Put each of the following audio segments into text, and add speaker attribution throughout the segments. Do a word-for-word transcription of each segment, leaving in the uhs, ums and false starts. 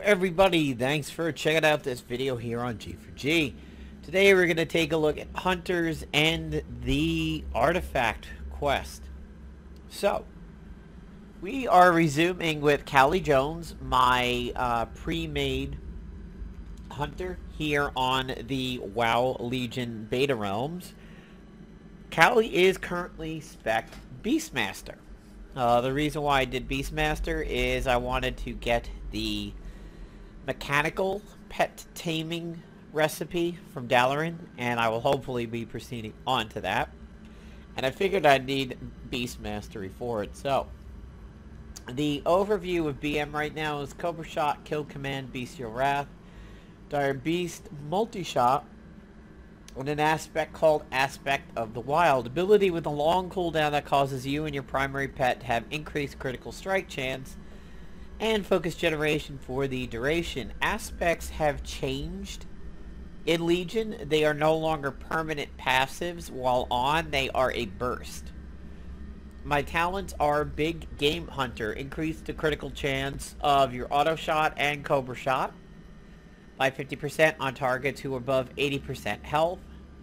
Speaker 1: everybody, thanks for checking out this video here on G four G. Today we're going to take a look at Hunters and the Artifact Quest. So, we are resuming with Callie Jones, my uh, pre-made Hunter here on the WoW Legion Beta Realms. Callie is currently spec Beastmaster. Uh, the reason why I did Beastmaster is I wanted to get the mechanical pet taming recipe from Dalaran, and I will hopefully be proceeding on to that. And I figured I'd need Beast Mastery for it. So, the overview of B M right now is Cobra Shot, Kill Command, Bestial Wrath, Dire Beast, Multi-Shot, and an aspect called Aspect of the Wild. Ability with a long cooldown that causes you and your primary pet to have increased critical strike chance and focus generation for the duration. Aspects have changed in Legion. They are no longer permanent passives. While on, they are a burst. My talents are Big Game Hunter, increase the critical chance of your auto shot and Cobra Shot by fifty percent on targets who are above eighty percent health.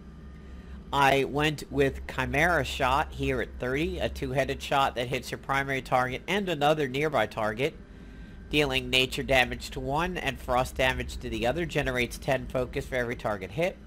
Speaker 1: I went with Chimera Shot here at thirty, a two-headed shot that hits your primary target and another nearby target, dealing nature damage to one and frost damage to the other, generates ten focus for every target hit.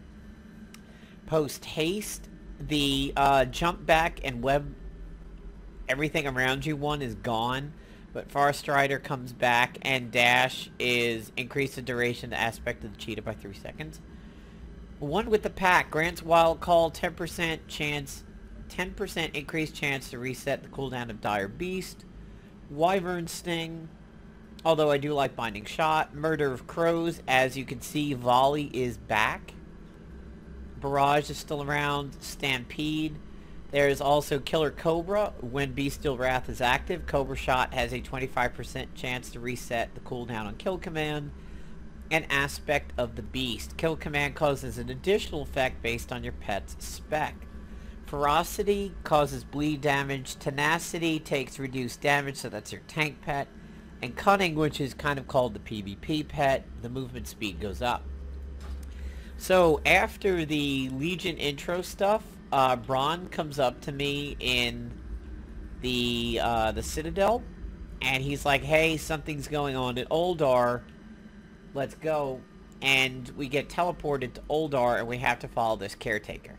Speaker 1: Post haste, the uh, jump back and web everything around you one is gone, but Far Strider comes back, and dash is increase the duration, the aspect of the cheetah by three seconds. One with the pack grants Wild Call ten percent chance, ten percent increased chance to reset the cooldown of Dire Beast. Wyvern Sting, although I do like Binding Shot. Murder of Crows, as you can see, Volley is back. Barrage is still around. Stampede. There is also Killer Cobra. When Bestial Wrath is active, Cobra Shot has a twenty-five percent chance to reset the cooldown on Kill Command. An Aspect of the Beast. Kill Command causes an additional effect based on your pet's spec. Ferocity causes bleed damage. Tenacity takes reduced damage, so that's your tank pet. And Cunning, which is kind of called the PvP pet, the movement speed goes up. So after the Legion intro stuff, uh, Braun comes up to me in the uh, the Citadel, and he's like, "Hey, something's going on at Uldar. Let's go." And we get teleported to Uldar, and we have to follow this caretaker.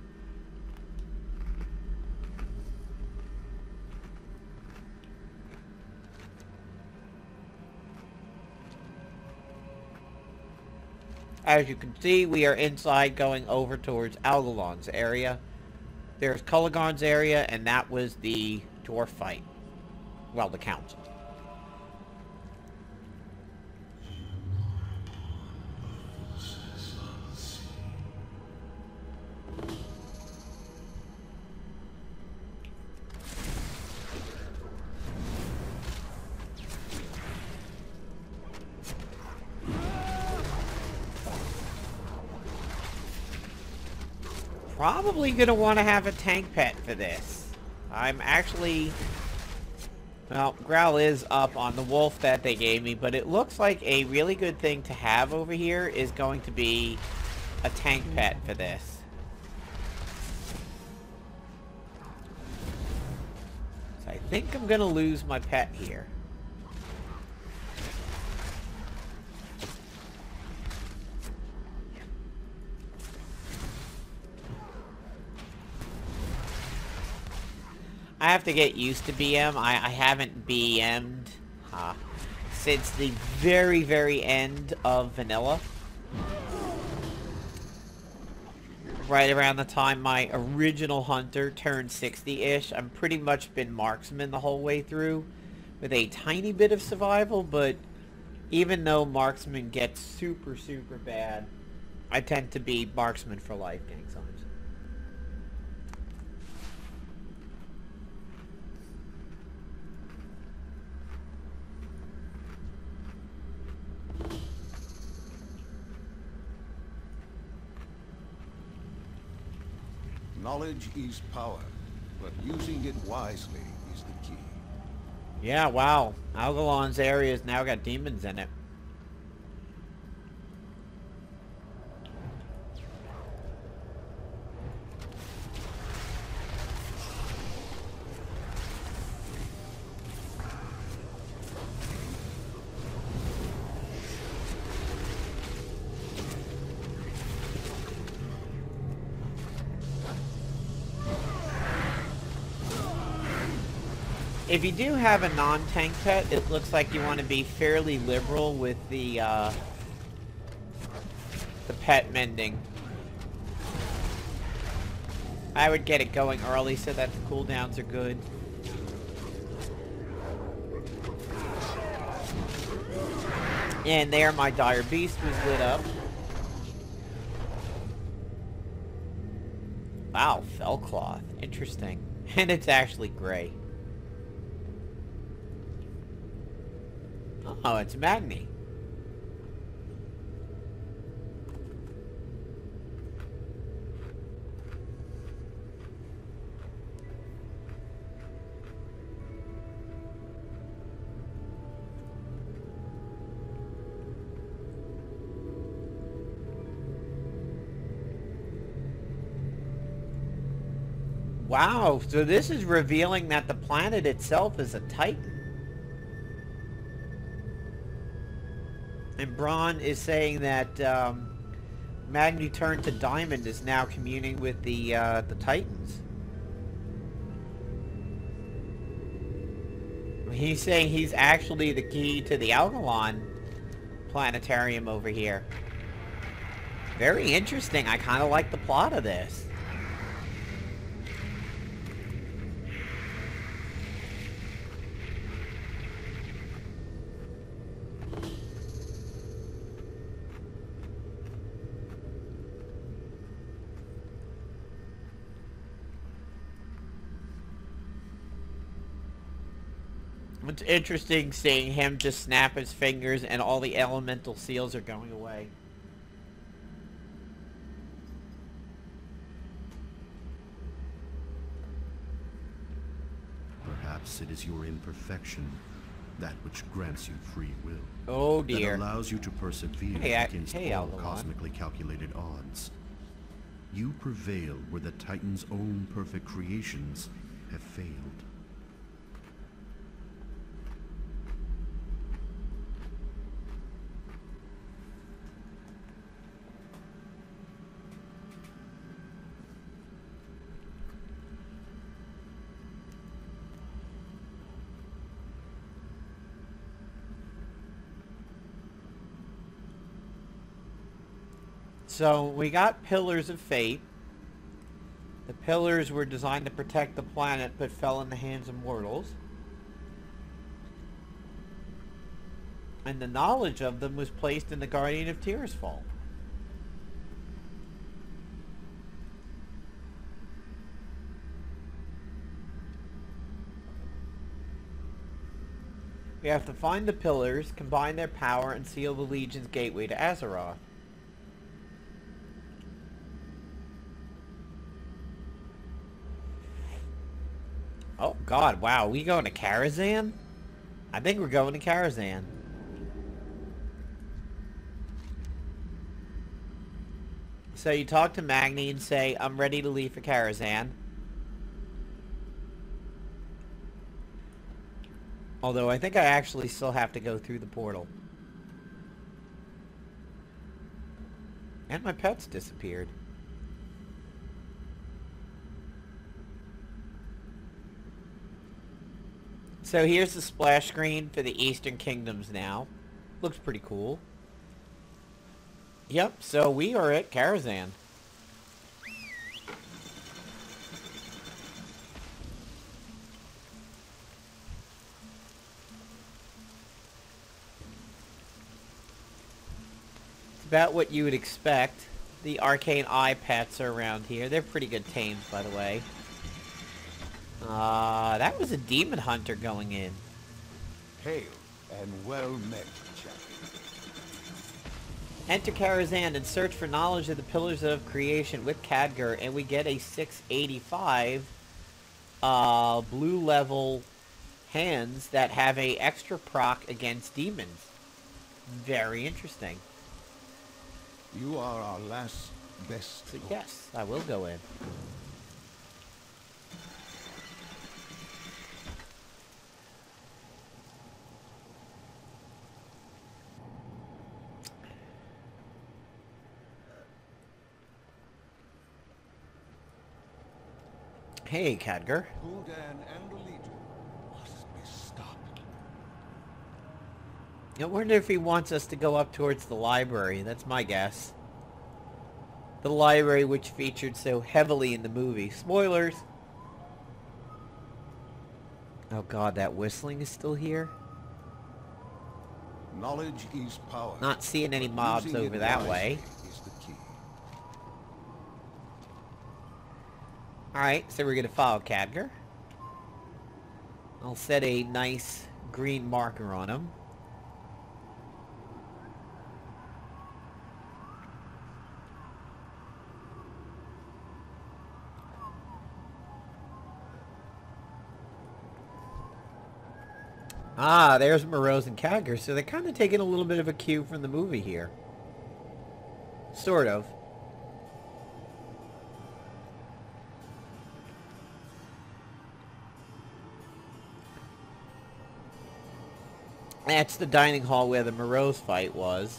Speaker 1: As you can see, we are inside going over towards Algalon's area. There's Kullagarn's area, and that was the dwarf fight. Well, the council. Probably going to want to have a tank pet for this. I'm actually... Well, Growl is up on the wolf that they gave me, but it looks like a really good thing to have over here is going to be a tank pet for this. So I think I'm going to lose my pet here. I have to get used to B M. I, I haven't B M'd uh, since the very, very end of Vanilla. Right around the time my original Hunter turned sixty-ish. I've pretty much been Marksman the whole way through, with a tiny bit of survival, but even though Marksman gets super, super bad, I tend to be Marksman for life, gang signs.
Speaker 2: Knowledge is power, but using it wisely is the key.
Speaker 1: Yeah, wow. Algalon's area has now got demons in it. If you do have a non-tank pet, it looks like you want to be fairly liberal with the, uh, the pet mending. I would get it going early so that the cooldowns are good. And there, my Dire Beast was lit up. Wow, fell cloth. Interesting. And it's actually gray. Oh, it's Magni. Wow, so this is revealing that the planet itself is a Titan. And Braun is saying that um, Magni turned to Diamond is now communing with the uh, the Titans. He's saying he's actually the key to the Algalon planetarium over here. Very interesting. I kind of like the plot of this. It's interesting seeing him just snap his fingers and all the elemental seals are going away.
Speaker 2: Perhaps it is your imperfection, that which grants you free will.
Speaker 1: Oh dear.
Speaker 2: That allows you to persevere
Speaker 1: hey, I,
Speaker 2: against
Speaker 1: hey,
Speaker 2: all
Speaker 1: Algalon.
Speaker 2: cosmically calculated odds. You prevail where the Titan's own perfect creations have failed.
Speaker 1: So we got Pillars of Fate. The pillars were designed to protect the planet but fell in the hands of mortals. And the knowledge of them was placed in the Guardian of Tirisfal. We have to find the pillars, combine their power, and seal the Legion's gateway to Azeroth. Oh god, wow, we going to Karazhan? I think we're going to Karazhan. So you talk to Magni and say, I'm ready to leave for Karazhan. Although I think I actually still have to go through the portal. And my pets disappeared. So here's the splash screen for the Eastern Kingdoms now. Looks pretty cool. Yep, so we are at Karazhan. It's about what you would expect. The Arcane Eye pets are around here. They're pretty good tames, by the way. Uh, that was a demon hunter going in.
Speaker 2: Hail and well met, champion.
Speaker 1: Enter Karazhan and search for knowledge of the Pillars of Creation with Khadgar, and we get a six eighty-five uh, blue level hands that have a extra proc against demons. Very interesting.
Speaker 2: You are our last best.
Speaker 1: So yes, I will go in. Hey, Khadgar.
Speaker 2: Gul'dan and the Legion. What
Speaker 1: I wonder if he wants us to go up towards the library. That's my guess. The library which featured so heavily in the movie. Spoilers! Oh god, that whistling is still here?
Speaker 3: Knowledge is power.
Speaker 1: Not seeing any mobs
Speaker 3: Using
Speaker 1: over
Speaker 3: it
Speaker 1: that
Speaker 3: wisely
Speaker 1: way.
Speaker 3: is the key.
Speaker 1: Alright, so we're going to follow Khadgar. I'll set a nice green marker on him. Ah, there's Morose and Khadgar, so they're kind of taking a little bit of a cue from the movie here. Sort of. That's the dining hall where the Morose fight was.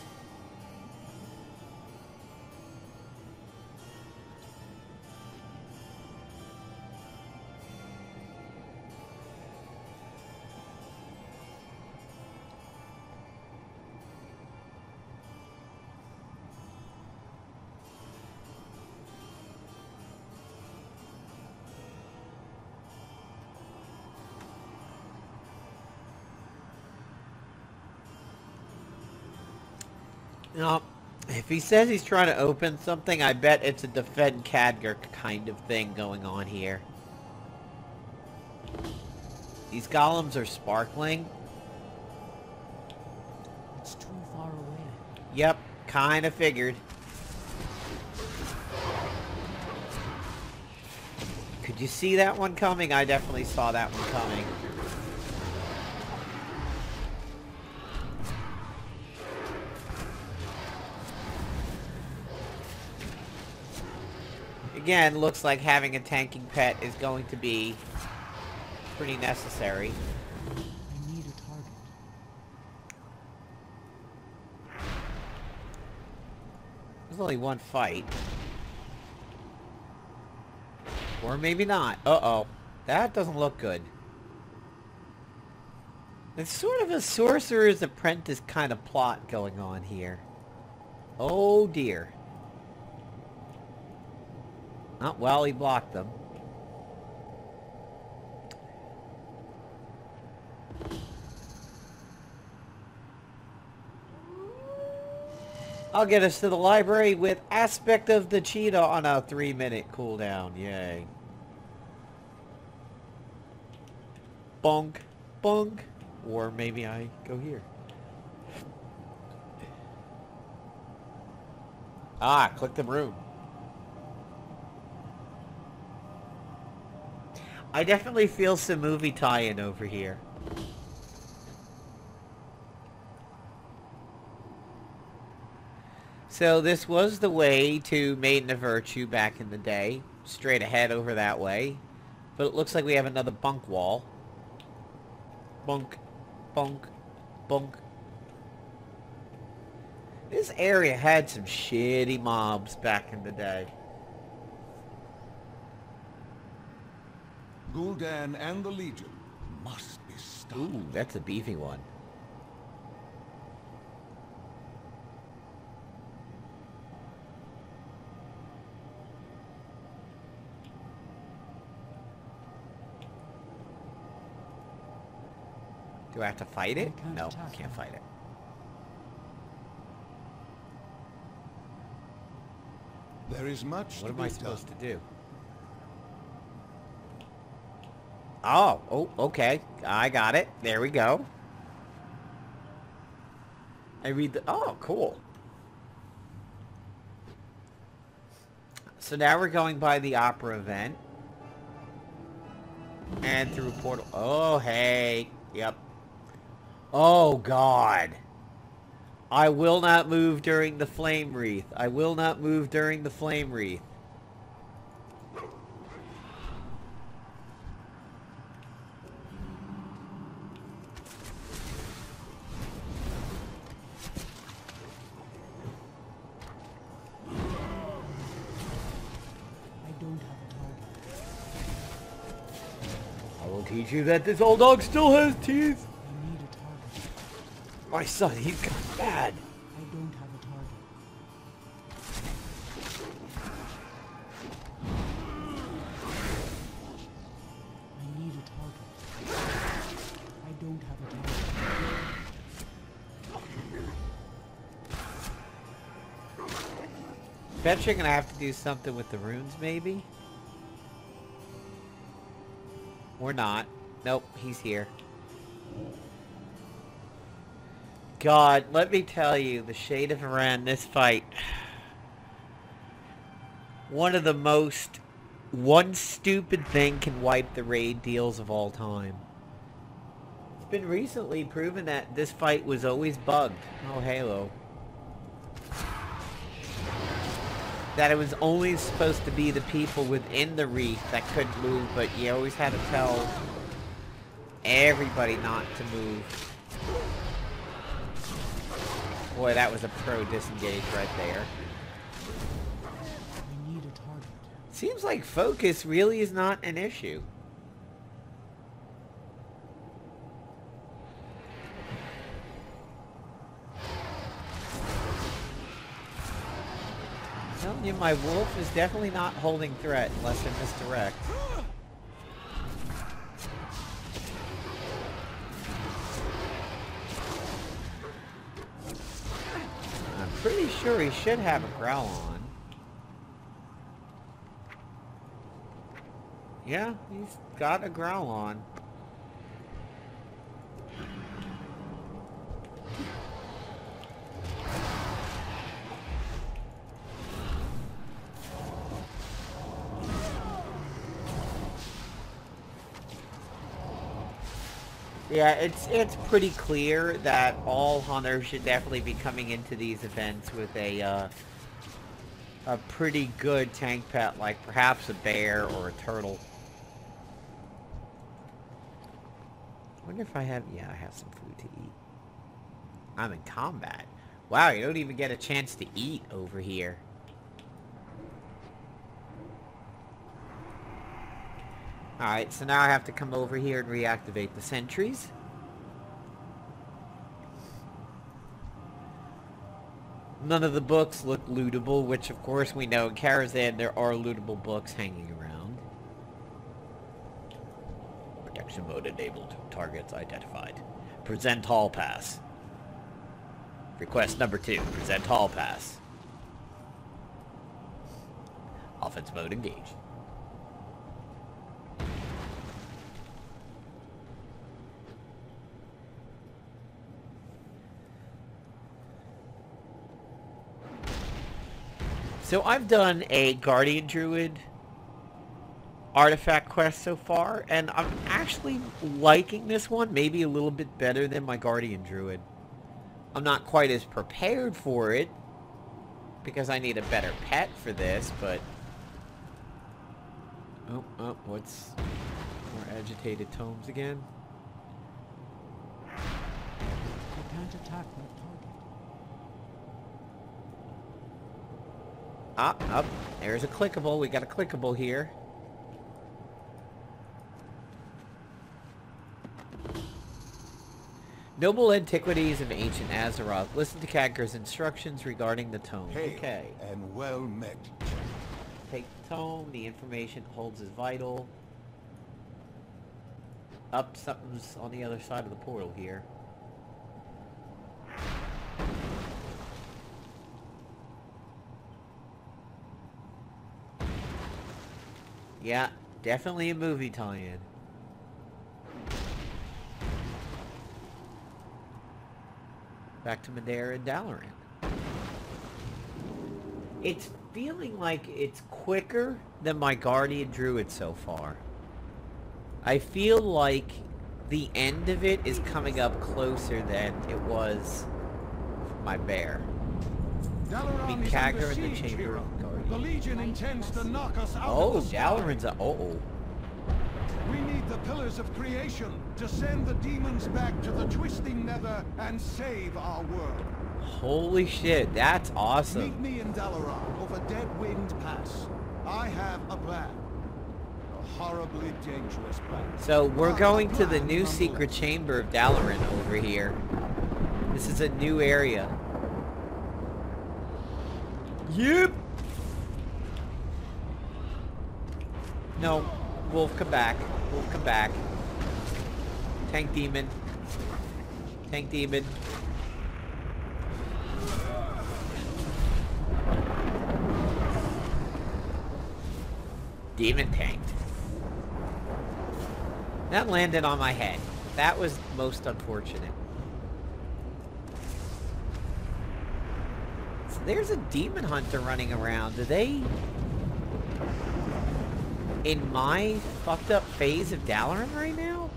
Speaker 1: Now, if he says he's trying to open something, I bet it's a defend Khadgar kind of thing going on here. These golems are sparkling.
Speaker 4: It's too far away.
Speaker 1: Yep, kind of figured. Could you see that one coming? I definitely saw that one coming. Again, looks like having a tanking pet is going to be pretty necessary.
Speaker 4: I need a target.
Speaker 1: There's only one fight. Or maybe not. Uh-oh. That doesn't look good. It's sort of a Sorcerer's Apprentice kind of plot going on here. Oh dear. Oh, well, he blocked them. I'll get us to the library with Aspect of the Cheetah on a three minute cooldown. Yay. Bonk. Bonk. Or maybe I go here. Ah, click the room. I definitely feel some movie tie-in over here. So this was the way to Maiden of Virtue back in the day. Straight ahead over that way. But it looks like we have another bunk wall. Bunk. Bunk. Bunk. This area had some shitty mobs back in the day.
Speaker 3: Gul'dan and the Legion must be stopped.
Speaker 1: Ooh, that's a beefy one. Do I have to fight it?
Speaker 4: can't
Speaker 1: No,
Speaker 4: attack
Speaker 1: can't
Speaker 4: him.
Speaker 1: fight it.
Speaker 3: There is much
Speaker 1: What
Speaker 3: to
Speaker 1: am
Speaker 3: be
Speaker 1: I supposed
Speaker 3: done.
Speaker 1: to do? Oh, oh, okay. I got it. There we go. I read the... Oh, cool. So now we're going by the opera event. And through a portal. Oh, hey. Yep. Oh, God. I will not move during the flame wreath. I will not move during the flame wreath.
Speaker 4: I don't have a target.
Speaker 1: I will teach you that this old dog still has teeth.
Speaker 4: I need a target.
Speaker 1: my son. He's gone bad.
Speaker 4: I don't have a target. I need a target. I don't have a target.
Speaker 1: Bet you're gonna have to do something with the runes, maybe? Or not. Nope, he's here. God, let me tell you, the Shade of Iran, this fight. One of the most... One stupid thing can wipe the raid deals of all time. It's been recently proven that this fight was always bugged. Oh, Halo. That it was only supposed to be the people within the reef that couldn't move, but you always had to tell everybody not to move. Boy, that was a pro disengage right there.
Speaker 4: I need a target.
Speaker 1: Seems like focus really is not an issue. I'm telling you, my wolf is definitely not holding threat unless I misdirect. I'm pretty sure he should have a growl on. Yeah, he's got a growl on. Yeah, it's it's pretty clear that all hunters should definitely be coming into these events with a uh, a pretty good tank pet, like perhaps a bear or a turtle. I wonder if I have... Yeah, I have some food to eat. I'm in combat. Wow, you don't even get a chance to eat over here. Alright, so now I have to come over here and reactivate the sentries. None of the books look lootable, which of course we know in Karazhan there are lootable books hanging around. Protection mode enabled. Targets identified. Present hall pass. Request number two. Present hall pass. Offense mode engaged. So I've done a Guardian Druid artifact quest so far, and I'm actually liking this one maybe a little bit better than my Guardian Druid. I'm not quite as prepared for it because I need a better pet for this, but... Oh, oh, what's... More agitated tomes again?
Speaker 4: I can't attack that target.
Speaker 1: Up, up. There's a clickable. We got a clickable here. Noble Antiquities of Ancient Azeroth. Listen to Khadgar's instructions regarding the tome.
Speaker 3: Hail
Speaker 1: Okay.
Speaker 3: and well met.
Speaker 1: Take the tome. The information it holds is vital. Up, something's on the other side of the portal here. Yeah, definitely a movie tie-in. Back to Madeira and Dalaran. It's feeling like it's quicker than my Guardian Druid so far. I feel like the end of it is coming up closer than it was for my bear.
Speaker 3: Dalaran
Speaker 1: I mean,
Speaker 3: is
Speaker 1: Khadgar
Speaker 3: under
Speaker 1: in the
Speaker 3: siege,
Speaker 1: Chamber
Speaker 3: hero.
Speaker 1: of Guardians.
Speaker 3: The Legion intends to knock us out
Speaker 1: Oh,
Speaker 3: of the sky.
Speaker 1: Dalaran's a... Uh-oh.
Speaker 3: We need the Pillars of Creation to send the demons back to the twisting nether and save our world.
Speaker 1: Holy shit, that's awesome.
Speaker 3: Meet me in Dalaran over Deadwind Pass. I have a plan. A horribly dangerous plan.
Speaker 1: So we're
Speaker 3: But
Speaker 1: going
Speaker 3: a
Speaker 1: to the
Speaker 3: plan
Speaker 1: new
Speaker 3: nonetheless.
Speaker 1: secret chamber of Dalaran over here. This is a new area. Yep. No. Wolf, come back. Wolf, come back. Tank demon. Tank demon. Demon tanked. That landed on my head. That was most unfortunate. So there's a demon hunter running around. Do they... in my fucked up phase of Dalaran right now?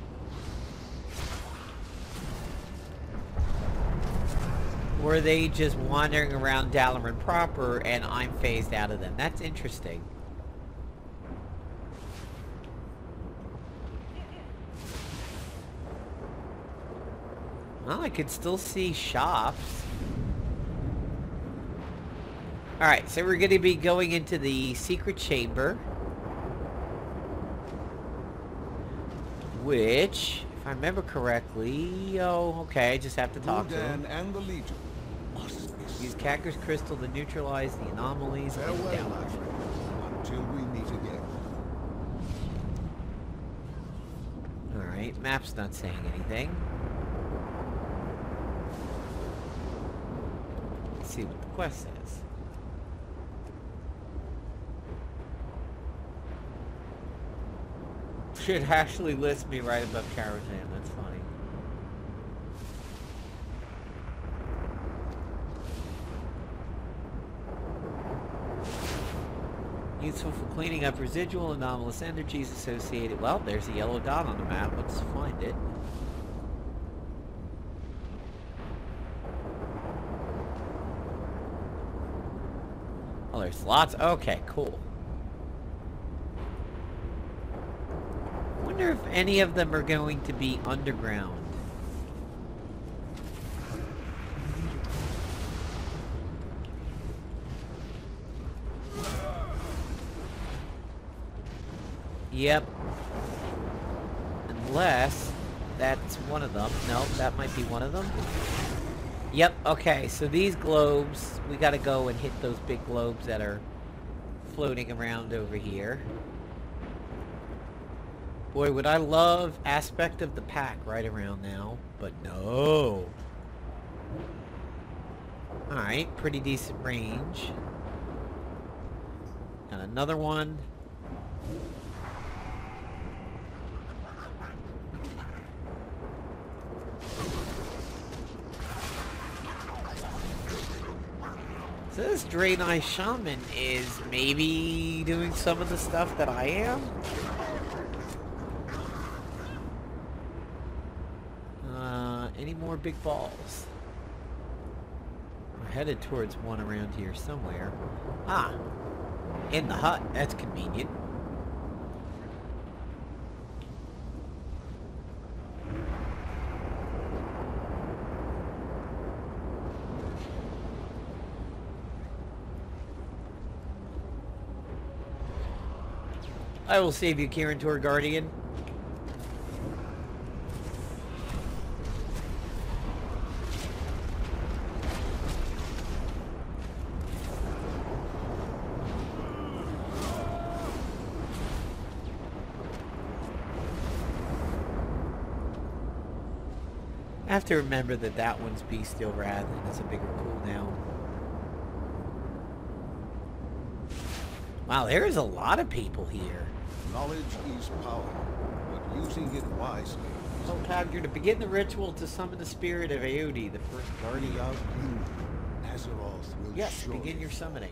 Speaker 1: Or are they just wandering around Dalaran proper and I'm phased out of them? That's interesting. Well, I could still see shops. Alright, so we're going to be going into the secret chamber. Which, if I remember correctly... Oh, okay, I just have to talk to him.
Speaker 3: and the Legion must be
Speaker 1: Use Cactus Crystal to neutralize the anomalies.
Speaker 3: farewell,
Speaker 1: down.
Speaker 3: my friend, until we meet again.
Speaker 1: Alright, map's not saying anything. Let's see what the quest says. Should actually list me right above Karazhan, that's funny. Useful for cleaning up residual anomalous energies associated. Well, there's a yellow dot on the map. Let's find it. Oh, there's lots. Okay, cool. I wonder if any of them are going to be underground. Yep. Unless that's one of them. No, that might be one of them. Yep, okay, so these globes, we gotta go and hit those big globes that are floating around over here. Boy, would I love aspect of the pack right around now, but no. Alright, pretty decent range. And another one. So this Draenei Shaman is maybe doing some of the stuff that I am? Uh, any more big balls? We're headed towards one around here somewhere. Ah! In the hut. That's convenient. I will save you, Kirin Guardian. I have to remember that that one's Bestial Wrath and has a bigger cooldown. Wow, there is a lot of people here.
Speaker 3: Knowledge is power, but using it wisely.
Speaker 1: So, Tab, to begin the ritual to summon the spirit of Aodi, the first guardian.
Speaker 3: Without you, Azeroth will
Speaker 1: Yes,
Speaker 3: surely
Speaker 1: begin your
Speaker 3: fall.
Speaker 1: summoning.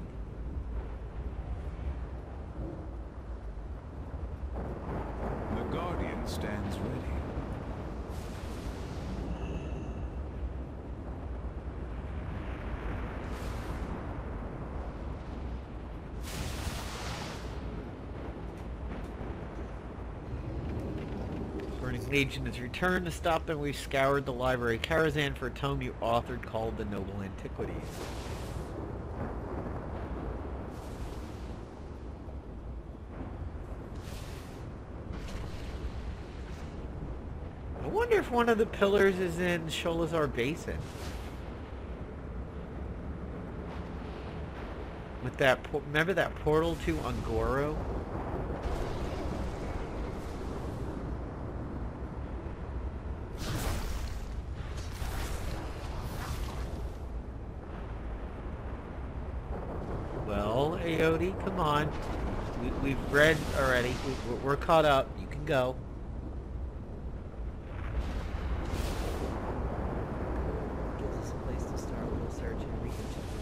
Speaker 5: The Guardian stands ready.
Speaker 1: Legion has returned to stop them. We've scoured the library of Karazhan for a tome you authored called The Noble Antiquities. I wonder if one of the pillars is in Sholazar Basin. With that, por remember that portal to Ungoro? Well, Aodi, come on. We, we've read already. We, we're, we're caught up. You can go. Gives us a place to start. We'll search and research.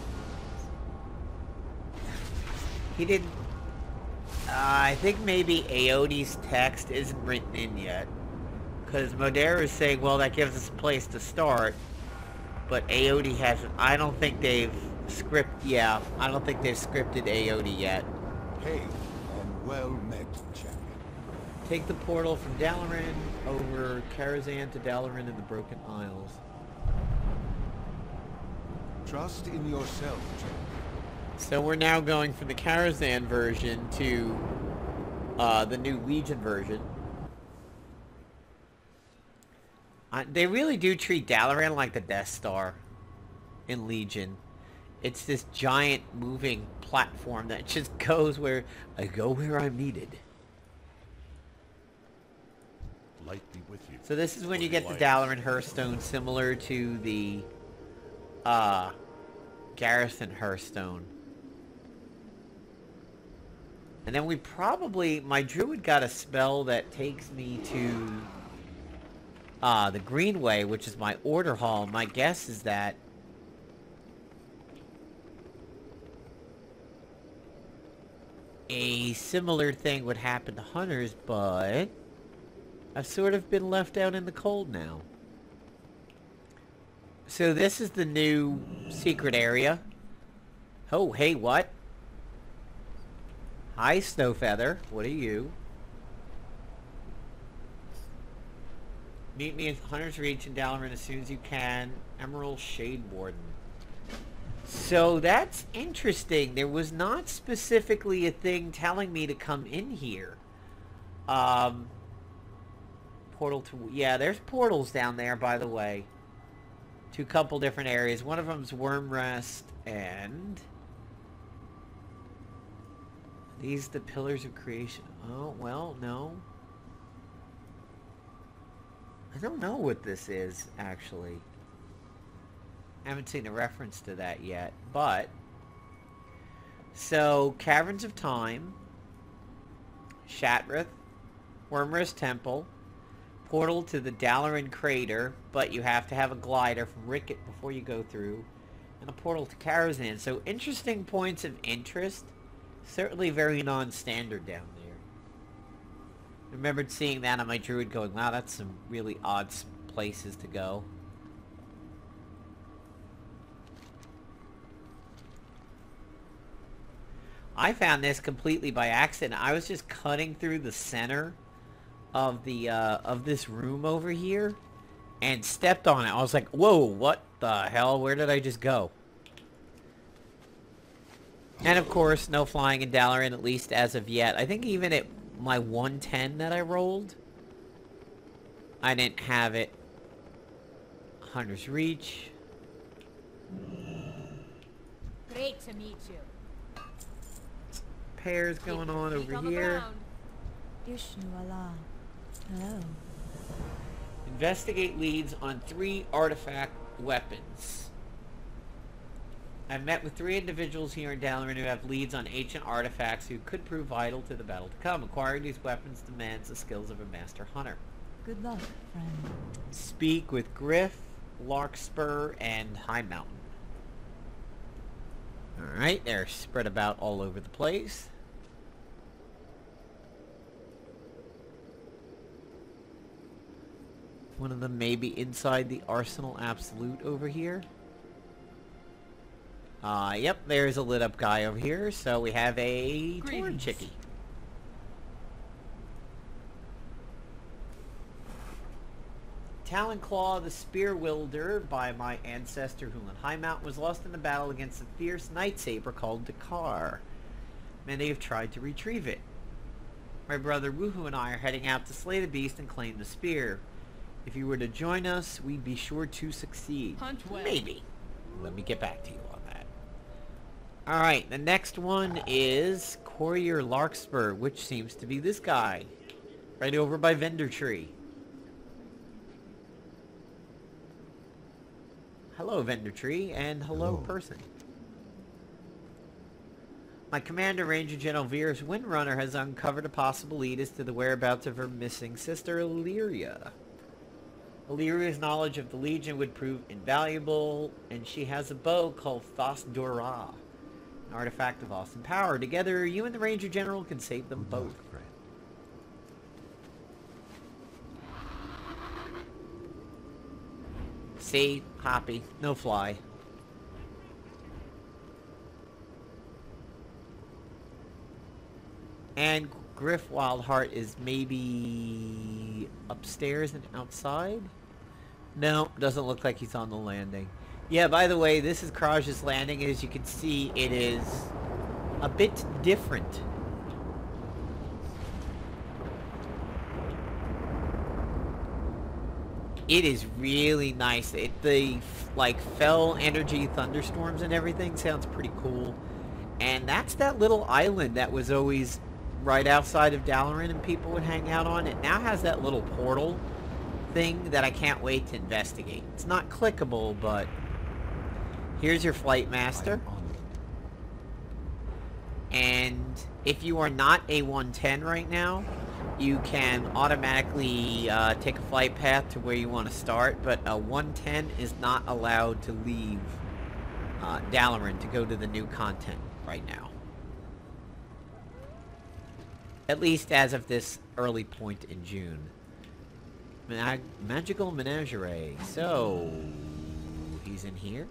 Speaker 1: He didn't... Uh, I think maybe Aodi's text isn't written in yet. Because Modera is saying, well, that gives us a place to start. But Aodi hasn't... I don't think they've script... Yeah, I don't think they've scripted Aodi yet.
Speaker 3: Hail and well met, champion.
Speaker 1: Take the portal from Dalaran over Karazhan to Dalaran in the Broken Isles.
Speaker 3: Trust in yourself, champion.
Speaker 1: So we're now going from the Karazhan version to uh, the new Legion version. Uh, they really do treat Dalaran like the Death Star in Legion. It's this giant moving platform that just goes where I go where I'm needed.
Speaker 2: Light be with you.
Speaker 1: So this is when you get the
Speaker 2: Light.
Speaker 1: Dalaran Hearthstone, similar to the uh, Garrison Hearthstone. And then we probably... My Druid got a spell that takes me to uh, the Greenway, which is my Order Hall. My guess is that a similar thing would happen to Hunters, but I've sort of been left out in the cold now. So this is the new secret area. Oh, hey, what? Hi, Snowfeather. What are you? Meet me at Hunter's Reach in Dalaran as soon as you can. Emerald Shade Warden. So that's interesting. There was not specifically a thing telling me to come in here. Um, portal to... Yeah, there's portals down there, by the way. To a couple different areas. One of them's Wormrest and... These the pillars of creation. Oh, well, no. I don't know what this is, actually. I haven't seen a reference to that yet, but... So, Caverns of Time, Shatrith, Wormrest Temple, portal to the Dalaran Crater, but you have to have a glider from Ricket before you go through, and a portal to Karazhan. So, interesting points of interest. Certainly very non-standard down there. I remembered seeing that on my Druid going, wow, that's some really odd places to go. I found this completely by accident. I was just cutting through the center of the uh, of this room over here and stepped on it. I was like, whoa, what the hell? Where did I just go? And of course, no flying in Dalaran, at least as of yet. I think even at my one ten that I rolled, I didn't have it. Hunter's Reach.
Speaker 6: Great to meet you.
Speaker 1: Pairs going on over here.
Speaker 6: Vishnu Allah. Hello.
Speaker 1: Investigate leads on three artifact weapons. I've met with three individuals here in Dalaran who have leads on ancient artifacts who could prove vital to the battle to come. Acquiring these weapons demands the skills of a master hunter.
Speaker 6: Good luck, friend.
Speaker 1: Speak with Griff, Larkspur, and High Mountain. Alright, they're spread about all over the place. One of them may be inside the Arsenal Absolute over here. Uh, yep, there's a lit up guy over here, so we have a Torn Chickie. Talonclaw the Spear Wielder by my ancestor Hulan Highmount was lost in the battle against a fierce night saber called Dakar. Many have tried to retrieve it. My brother Woohoo and I are heading out to slay the beast and claim the spear. If you were to join us, we'd be sure to succeed.
Speaker 6: Hunt well.
Speaker 1: Maybe. Let me get back to you on that. Alright, the next one is Courier Larkspur, which seems to be this guy. Right over by Vendor Tree. Hello, Vendor Tree, and hello,
Speaker 2: Hello.
Speaker 1: person. My Commander Ranger General Veer's Windrunner has uncovered a possible lead as to the whereabouts of her missing sister, Illyria. Illyria's knowledge of the Legion would prove invaluable, and she has a bow called Thos Dora, an artifact of awesome power. Together, you and the Ranger General can save them both.
Speaker 2: Friend.
Speaker 1: See? Hoppy. No fly. And Griff Wildheart is maybe upstairs and outside? No, doesn't look like he's on the landing. Yeah, by the way, this is Kraj's landing. As you can see, it is a bit different. It is really nice. It, the, like, fell energy thunderstorms and everything sounds pretty cool. And that's that little island that was always right outside of Dalaran and people would hang out on. It now has that little portal thing that I can't wait to investigate. It's not clickable, but here's your flight master. And if you are not a one ten right now, you can automatically uh, take a flight path to where you want to start, but a one ten is not allowed to leave uh, Dalaran to go to the new content right now. At least as of this early point in June. Mag magical menagerie. So, he's in here.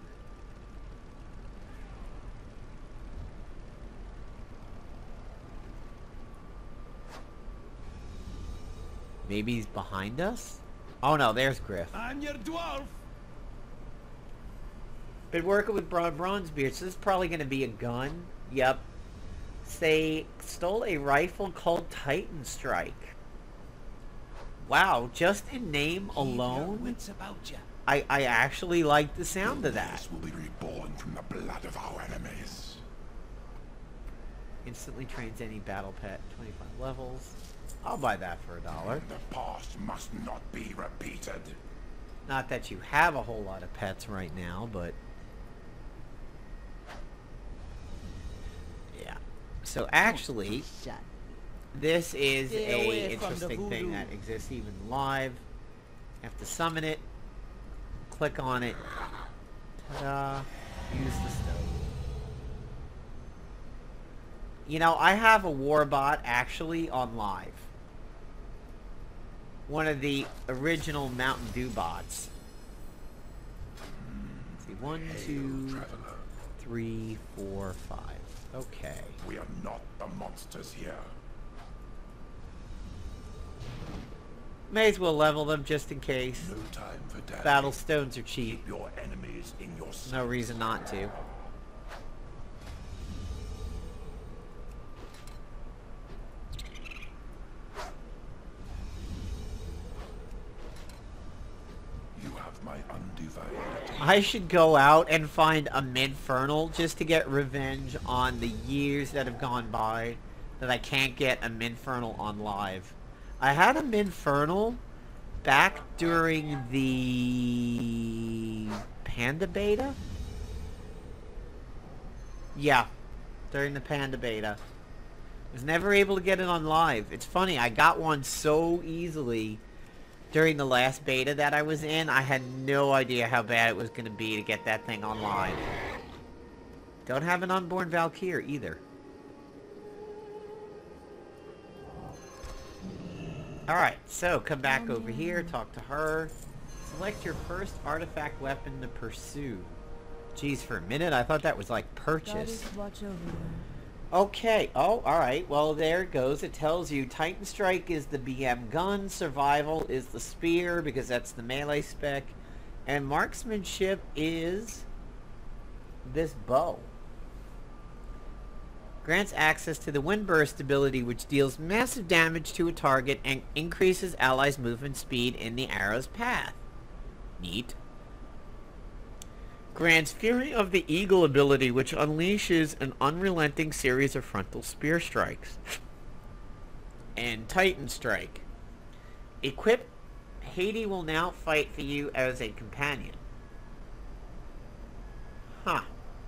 Speaker 1: Maybe he's behind us? Oh no, there's Griff.
Speaker 3: I'm your dwarf.
Speaker 1: Been working with Broad Bronzebeard, so this is probably going to be a gun. Yep. They stole a rifle called Titan Strike. Wow, just in name alone,
Speaker 3: Wits about you.
Speaker 1: I, I actually like the sound of that.
Speaker 3: This will be reborn from the blood of our enemies.
Speaker 1: Instantly trains any battle pet, twenty-five levels. I'll buy that for a dollar.
Speaker 3: The past must not be repeated.
Speaker 1: Not that you have a whole lot of pets right now, but... yeah. So actually, this is
Speaker 4: Stay away
Speaker 1: a
Speaker 4: from the
Speaker 1: interesting thing
Speaker 4: voodoo.
Speaker 1: that exists even live. You have to summon it, click on it, ta-da, use the stove. You know, I have a Warbot actually on live. One of the original Mountain Dew bots. Let's see, one, two, three, four, five. Okay.
Speaker 3: We are not the monsters here.
Speaker 1: May as well level them just in case.
Speaker 3: No time for daddy.
Speaker 1: Battle stones are cheap.
Speaker 3: Keep your enemies in your sight.
Speaker 1: No reason not to.
Speaker 3: You have my undivided attention.
Speaker 1: I should go out and find a Minfernal just to get revenge on the years that have gone by that I can't get a Minfernal on live. I had a Minfernal back during the Panda Beta? Yeah, during the Panda Beta. Was never able to get it on live. It's funny, I got one so easily during the last beta that I was in. I had no idea how bad it was going to be to get that thing on live. Don't have an unborn Valkyr either. Alright, so come back over here, talk to her. Select your first artifact weapon to pursue. Geez, for a minute I thought that was like purchase.
Speaker 6: Goddess, watch over you.
Speaker 1: Okay, oh, alright, well there it goes. It tells you Titan Strike is the B M gun, Survival is the Spear, because that's the melee spec, and Marksmanship is this bow. Grants access to the Windburst ability, which deals massive damage to a target and increases allies' movement speed in the arrow's path. Neat. Grants Fury of the Eagle ability, which unleashes an unrelenting series of frontal spear strikes. And Titan Strike. Equip, Hades will now fight for you as a companion. Huh.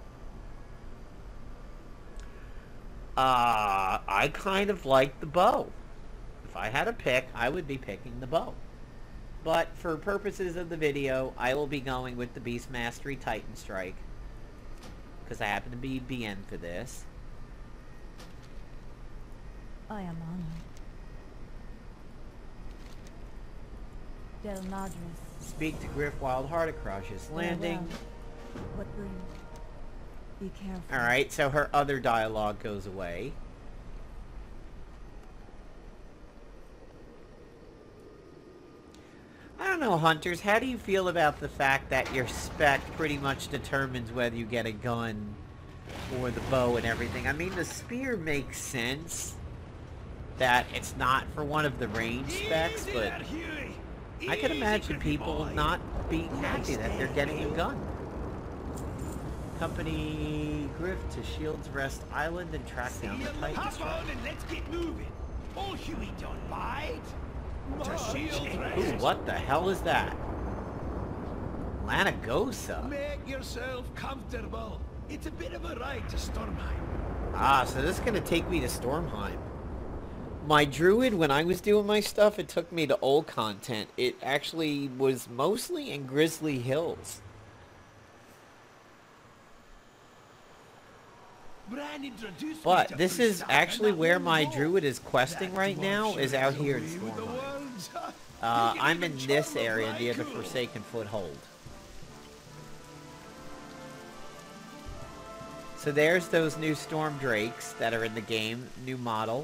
Speaker 1: Uh, I kind of like the bow. If I had a pick, I would be picking the bow. But for purposes of the video, I will be going with the Beast Mastery Titan Strike. Because I happen to be B N for this.
Speaker 6: I am honored. Del Madras.
Speaker 1: Speak to Griff Wildheart across his landing.
Speaker 6: Farewell. What brings? Be careful.
Speaker 1: Alright, so her other dialogue goes away. I don't know, Hunters, how do you feel about the fact that your spec pretty much determines whether you get a gun or the bow and everything? I mean, the spear makes sense that it's not for one of the range specs, but I can imagine people not being happy that they're getting a gun. Company Griff to Shields Rest Island and track down the Titan Strike.
Speaker 3: and let's get moving. Oh, Huey, don't bite. To Shields
Speaker 1: Ooh, what the hell is that? Lanagosa.
Speaker 3: Make yourself comfortable. It's a bit of a ride to Stormheim.
Speaker 1: Ah, so this is going to take me to Stormheim. My druid, when I was doing my stuff, it took me to old content. It actually was mostly in Grizzly Hills. But this is actually where my druid is questing right now, is out here in Stormheim. Uh, I'm in this area near the Forsaken Foothold. So there's those new Storm Drakes that are in the game, new model.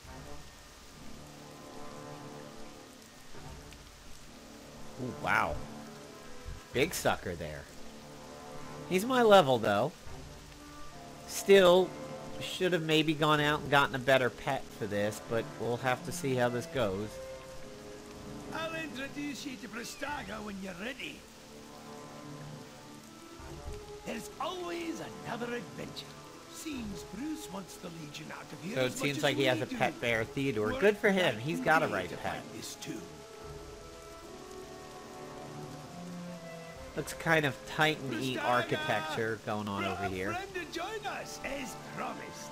Speaker 1: Ooh, wow. Big sucker there. He's my level though. Still, should have maybe gone out and gotten a better pet for this, but we'll have to see how this goes.
Speaker 3: I'll introduce you to Prestaga when you're ready. There's always another adventure. Seems Bruce wants the Legion out of here.
Speaker 1: So it seems like he has a pet bear, Theodore. Good for him. He's got a right pet. Looks kind of Titan-y architecture going on over here.
Speaker 3: Join us as promised.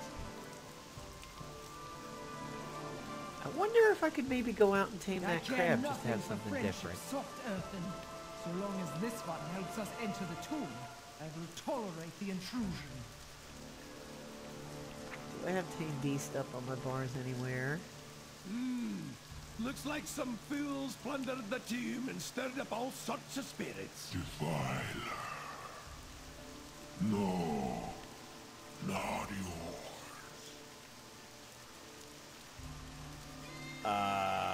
Speaker 1: I wonder if I could maybe go out and tame that crab just to have something different.
Speaker 4: Soft earthen. So long as this one helps us enter the tomb, I will tolerate the intrusion.
Speaker 1: Do I have tame beast up on my bars anywhere?
Speaker 3: Hmm. Looks like some fools plundered the tomb and stirred up all sorts of spirits.
Speaker 7: Defiler. No, not yours.
Speaker 1: Uh...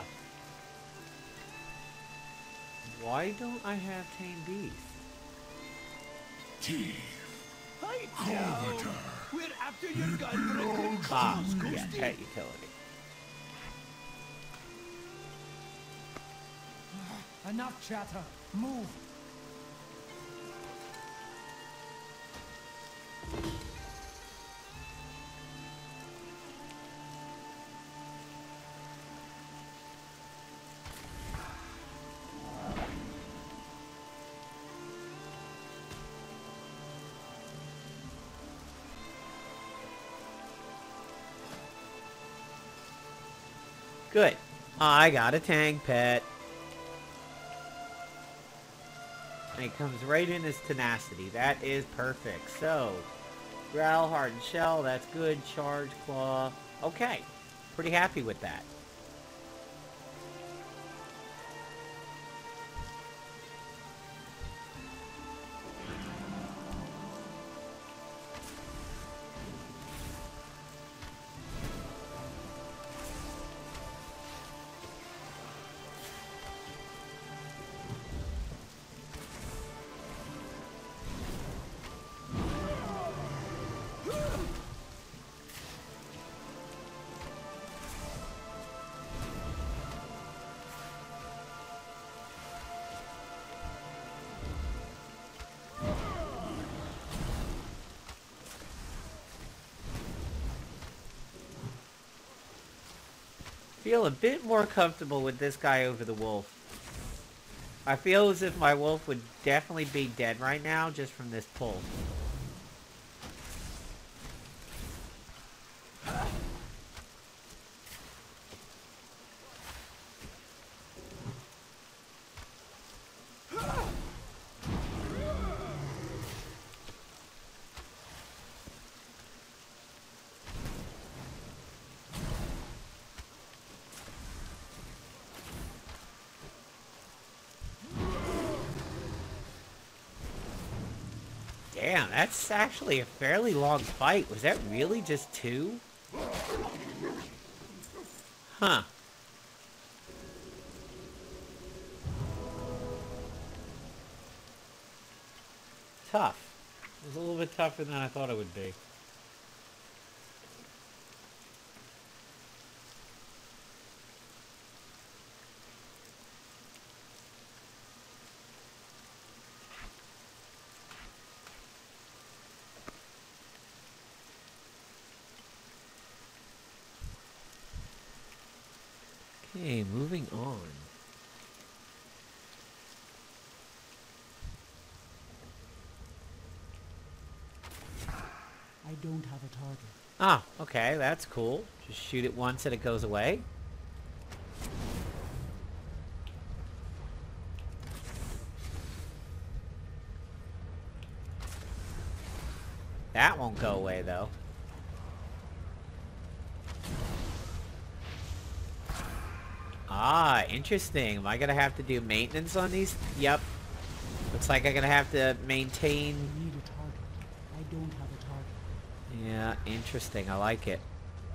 Speaker 1: Why don't I have tame beast?
Speaker 7: Thief.
Speaker 3: Hi,
Speaker 7: Coveter.
Speaker 3: We're after your gun for a quick
Speaker 1: Ah,
Speaker 3: cruise,
Speaker 1: yeah,
Speaker 3: Ghosty.
Speaker 1: pet utility.
Speaker 4: Enough chatter. Move.
Speaker 1: Good. I got a tank pet. And it comes right in as tenacity. That is perfect. So, growl, hardened shell, that's good. Charge, claw. Okay. Pretty happy with that. feel a bit more comfortable with this guy over the wolf. I feel as if my wolf would definitely be dead right now just from this pull. Damn, that's actually a fairly long fight. Was that really just two? Huh. Tough. It was a little bit tougher than I thought it would be. Okay, moving on.
Speaker 4: I don't have a target.
Speaker 1: Ah, okay, that's cool. Just shoot it once and it goes away. That won't go away though. Ah, interesting. Am I gonna have to do maintenance on these? Yep. Looks like I'm gonna have to maintain.
Speaker 4: I need a target. I don't have a target.
Speaker 1: Yeah, interesting. I like it.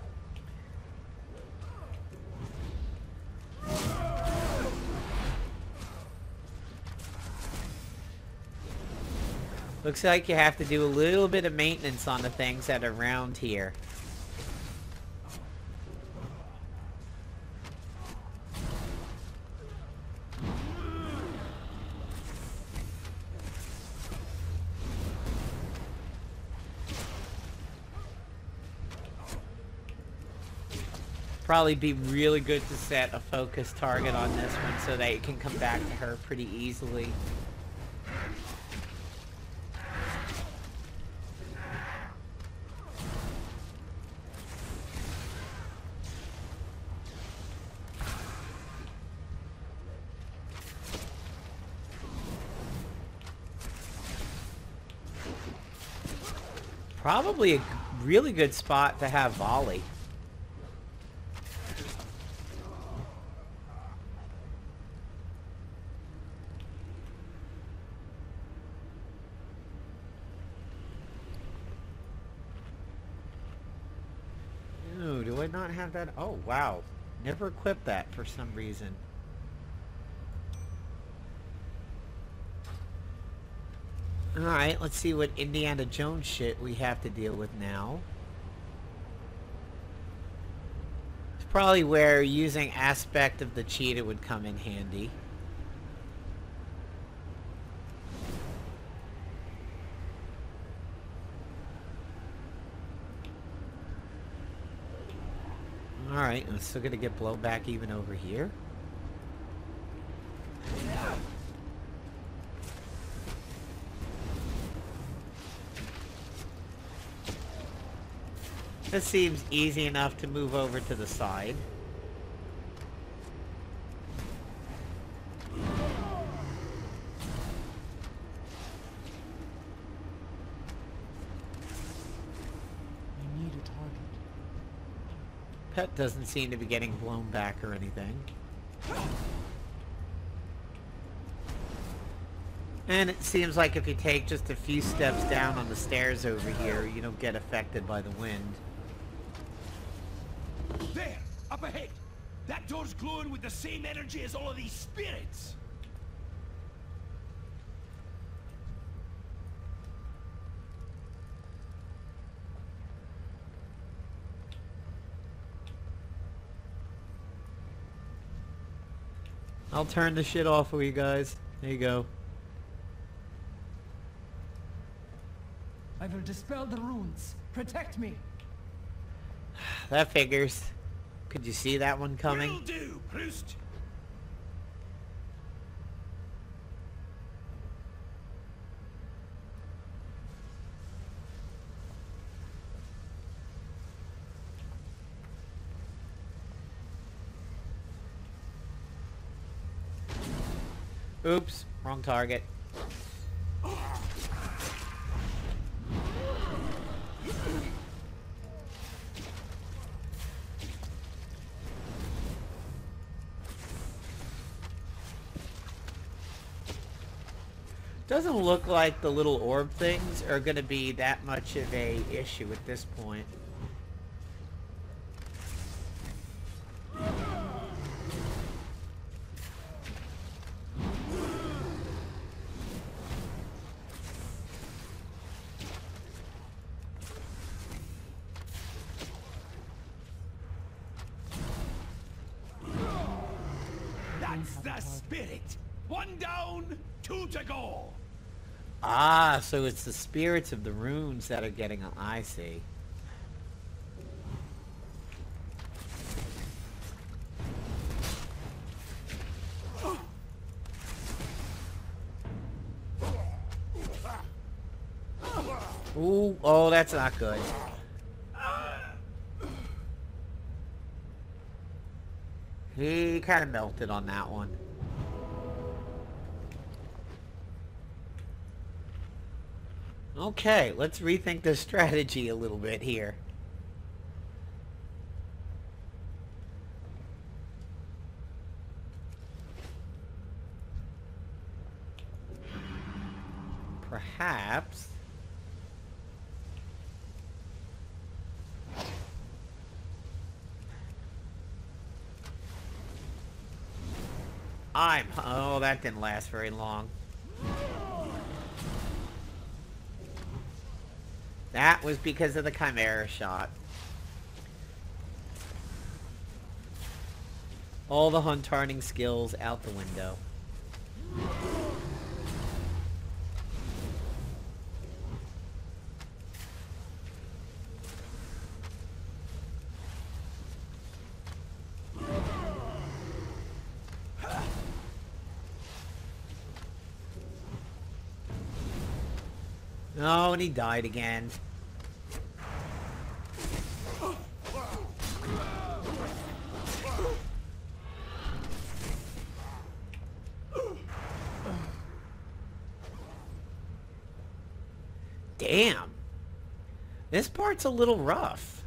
Speaker 1: Looks like you have to do a little bit of maintenance on the things that are around here. Probably be really good to set a focus target on this one so that you can come back to her pretty easily. Probably a really good spot to have volley. Ooh, do I not have that? Oh, wow. Never equipped that for some reason. Alright, let's see what Indiana Jones shit we have to deal with now. It's probably where using aspect of the cheetah would come in handy. Alright, I'm still gonna get blown back even over here. This seems easy enough to move over to the side.
Speaker 4: I need a target.
Speaker 1: Pet doesn't seem to be getting blown back or anything. And it seems like if you take just a few steps down on the stairs over here, you don't get affected by the wind.
Speaker 3: There! Up ahead! That door's glowing with the same energy as all of these spirits!
Speaker 1: I'll turn the shit off for you guys. There you go.
Speaker 4: I will dispel the runes. Protect me.
Speaker 1: That figures. Could you see that one coming?
Speaker 5: Will do, Proust.
Speaker 1: Oops, wrong target. Doesn't look like the little orb things are going to be that much of a issue at this point.
Speaker 5: That's the spirit. One down, two to go.
Speaker 1: Ah, so it's the spirits of the runes that are getting on. I see. Ooh, oh, that's not good. He kind of melted on that one. Okay, let's rethink the strategy a little bit here. Perhaps... I'm... Oh, that didn't last very long. That was because of the Chimera shot. All the hunt-hardening skills out the window. Oh, and he died again. Damn. This part's a little rough.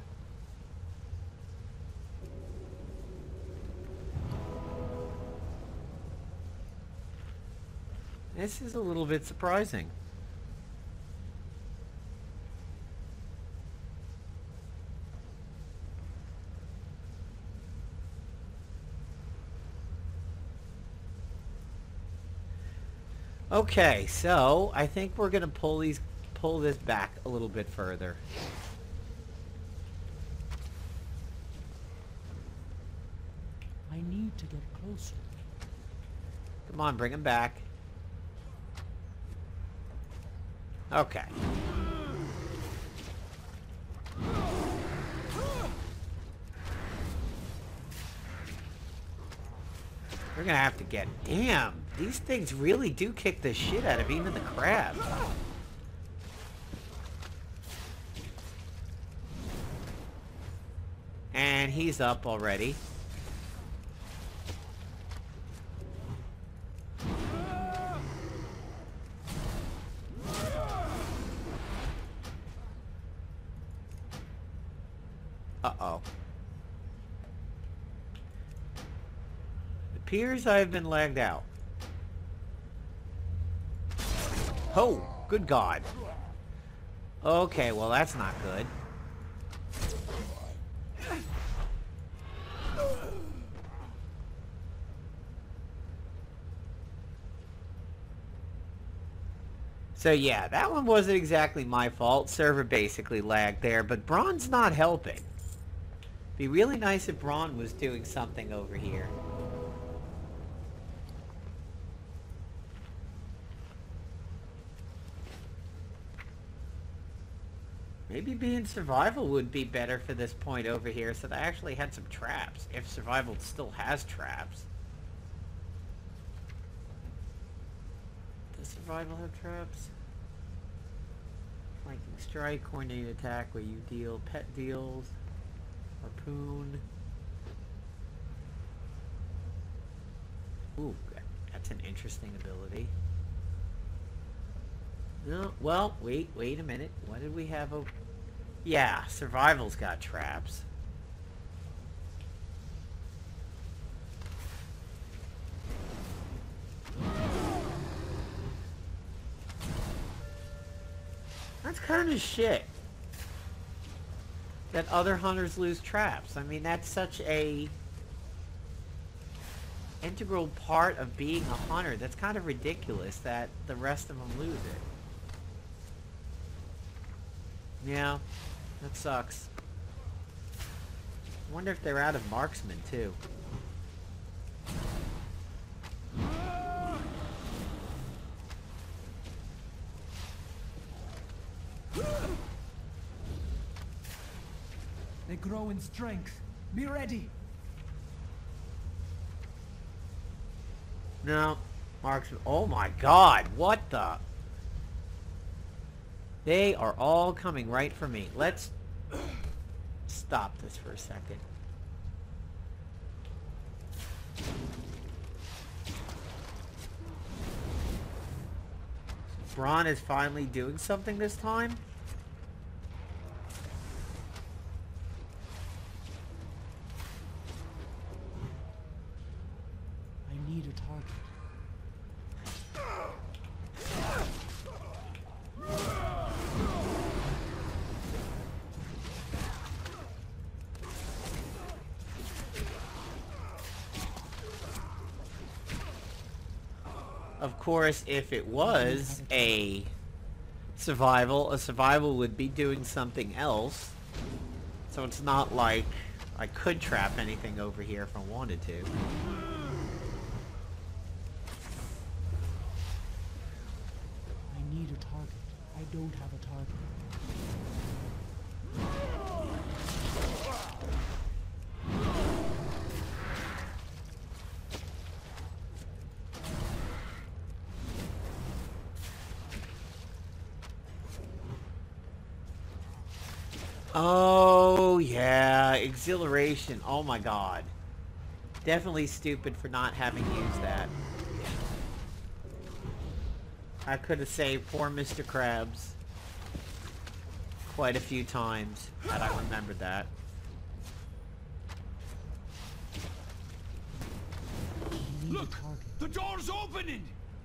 Speaker 1: This is a little bit surprising. Okay, so I think we're gonna pull these pull this back a little bit further.
Speaker 4: I need to get closer.
Speaker 1: Come on, bring him back. Okay. We're gonna have to get... Damn! These things really do kick the shit out of even the crab. And he's up already. Uh-oh. It appears I've been lagged out. Oh, good God. Okay, well that's not good. So yeah, that one wasn't exactly my fault. Server basically lagged there, but Braun's not helping. Be really nice if Braun was doing something over here. Maybe being survival would be better for this point over here, so they actually had some traps, if survival still has traps. Does survival have traps? Flanking strike, coordinated attack where you deal pet deals, harpoon. Ooh, that's an interesting ability. No, well, wait, wait a minute. What did we have over? Yeah, survival's got traps. That's kind of shit. That other hunters lose traps. I mean, that's such a integral part of being a hunter. That's kind of ridiculous that the rest of them lose it. Yeah, that sucks. I wonder if they're out of marksman too.
Speaker 4: They grow in strength. Be ready.
Speaker 1: No, marksman. Oh my god, what the? They are all coming right for me. Let's stop this for a second. Braun is finally doing something this time.
Speaker 4: I need a target.
Speaker 1: Of course, if it was a survival, a survival would be doing something else. So it's not like I could trap anything over here if I wanted to.
Speaker 4: I need a target. I don't have a target.
Speaker 1: Oh, yeah. Exhilaration. Oh, my God. Definitely stupid for not having used that. I could have saved poor Mister Krabs quite a few times had I remembered that.
Speaker 5: Look! The door's opening!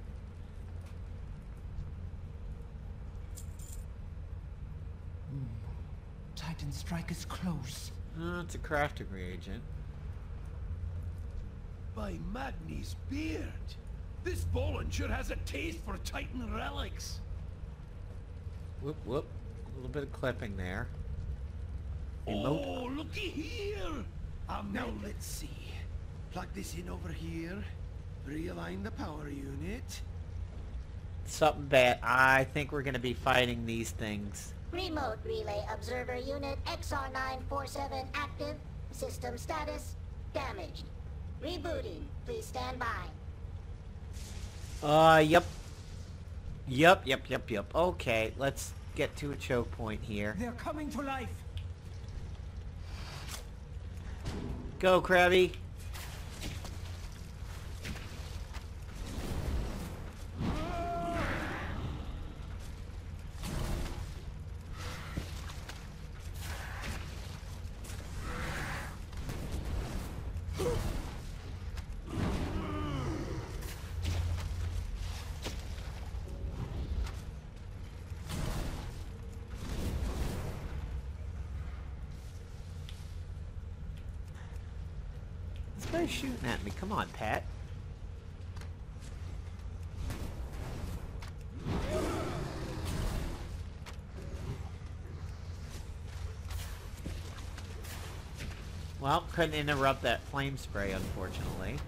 Speaker 4: Titan strike is close.
Speaker 1: Oh, it's a crafting reagent.
Speaker 5: By Magni's beard! This Bolin sure has a taste for Titan relics!
Speaker 1: Whoop, whoop. A little bit of clipping there. Emote.
Speaker 5: Oh, looky here! Um, now let's see. Plug this in over here. Realign the power unit.
Speaker 1: Something bad. I think we're going to be fighting these things.
Speaker 8: Remote Relay Observer Unit X R nine forty-seven active. System status damaged. Rebooting. Please stand by.
Speaker 1: Uh, yep. Yep, yep, yep, yep. Okay, let's get to a choke point here.
Speaker 4: They're coming to life.
Speaker 1: Go, Krabby. This guy's shooting at me. Come on, Pat. Well, couldn't interrupt that flame spray, unfortunately.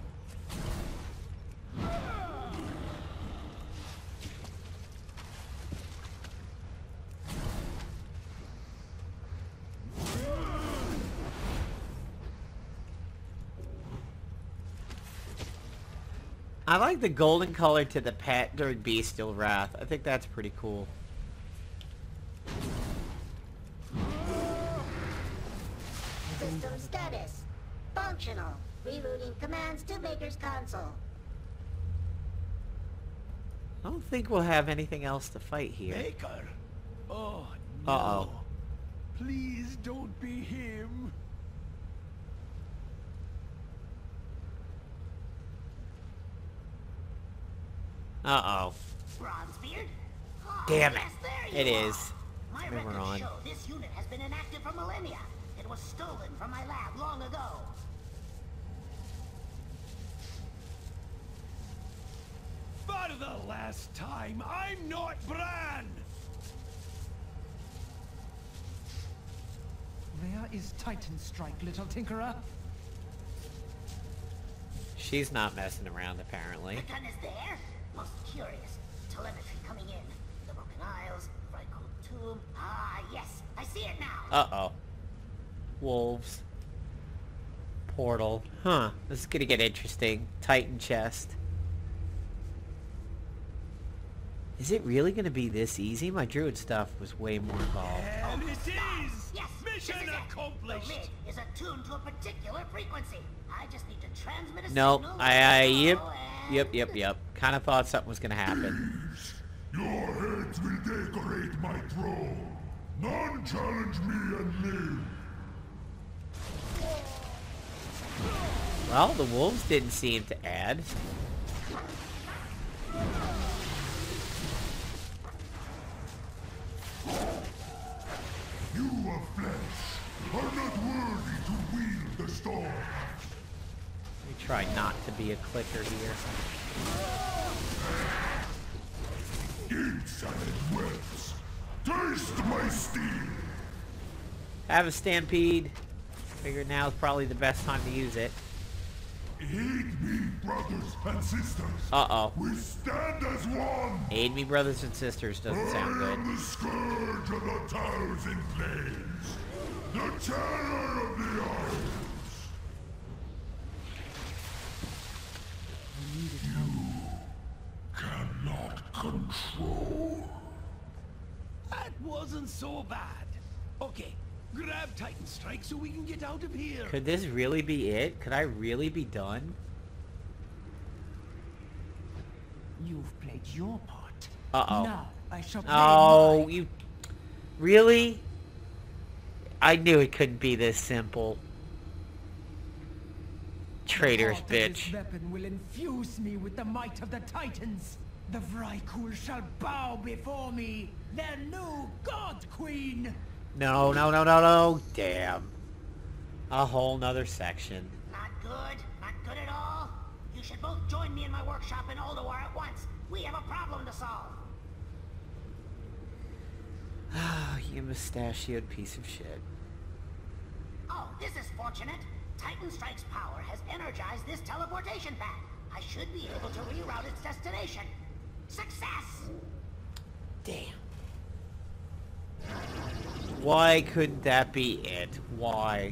Speaker 1: I like the golden color to the pet during Bestial Wrath. I think that's pretty cool.
Speaker 8: System status. Functional. Rerouting commands to Maker's Console.
Speaker 1: I don't think we'll have anything else to fight here.
Speaker 5: Maker? Oh, no.
Speaker 1: Uh-oh.
Speaker 5: Please don't be him.
Speaker 1: Uh-oh.
Speaker 8: Bronzebeard? Oh,
Speaker 1: Damn it.
Speaker 8: yes, there
Speaker 1: It
Speaker 8: you are.
Speaker 1: is.
Speaker 8: My
Speaker 1: Never
Speaker 8: records
Speaker 1: on.
Speaker 8: show this unit has been inactive for millennia. It was stolen from my lab long ago.
Speaker 5: For the last time, I'm not Bran!
Speaker 4: Where is Titan Strike, little tinkerer?
Speaker 1: She's not messing around, apparently.
Speaker 8: The gun is there? Most curious. Telemetry coming in. The Broken Isles, Vrykul Tomb. Ah, yes. I see it now.
Speaker 1: Uh-oh. Wolves. Portal. Huh. This is gonna get interesting. Titan chest. Is it really gonna be this easy? My druid stuff was way more involved.
Speaker 5: And it is!
Speaker 8: Yes,
Speaker 5: Mission
Speaker 8: this is it.
Speaker 5: accomplished!
Speaker 8: The lid is attuned to a particular frequency. I just need to transmit a
Speaker 1: No,
Speaker 8: signal.
Speaker 1: I, I,
Speaker 8: and
Speaker 1: yep,
Speaker 8: go
Speaker 1: yep,
Speaker 8: and-
Speaker 1: yep, yep. Kind of thought something was gonna happen.
Speaker 7: Your heads will decorate my throne. None challenge me and live.
Speaker 1: Well, the wolves didn't seem to add.
Speaker 7: You of flesh are not worthy to wield the storm.
Speaker 1: Let me try not to be a clicker here.
Speaker 7: Gates and webs. Taste my steel.
Speaker 1: Have a stampede. Figured now is probably the best time to use it.
Speaker 7: Aid me, brothers and sisters.
Speaker 1: Uh-oh.
Speaker 7: We stand as one.
Speaker 1: Aid me, brothers and sisters doesn't sound
Speaker 7: I
Speaker 1: good.
Speaker 7: am the scourge of the thousand plains. The terror of the isles. You cannot control.
Speaker 5: That wasn't so bad. Okay, grab Titan Strike so we can get out of here.
Speaker 1: Could this really be it? Could I really be done?
Speaker 4: You've played your part.
Speaker 1: Uh-oh.
Speaker 4: Now I shall play
Speaker 1: Oh,
Speaker 4: mine.
Speaker 1: you... Really? I knew it couldn't be this simple. Traitorous
Speaker 4: The heart of
Speaker 1: bitch.
Speaker 4: This weapon will infuse me with the might of the Titans. The Vrykul shall bow before me, their new God Queen.
Speaker 1: No, no, no, no, no. Damn. A whole nother section.
Speaker 8: Not good. Not good at all. You should both join me in my workshop in Oldawar at once. We have a problem to solve.
Speaker 1: Ah, you mustachioed piece of shit.
Speaker 8: Oh, this is fortunate. Titan Strike's power has energized this teleportation pad. I should be able to reroute its destination. Success!
Speaker 1: Damn. Why couldn't that be it? Why?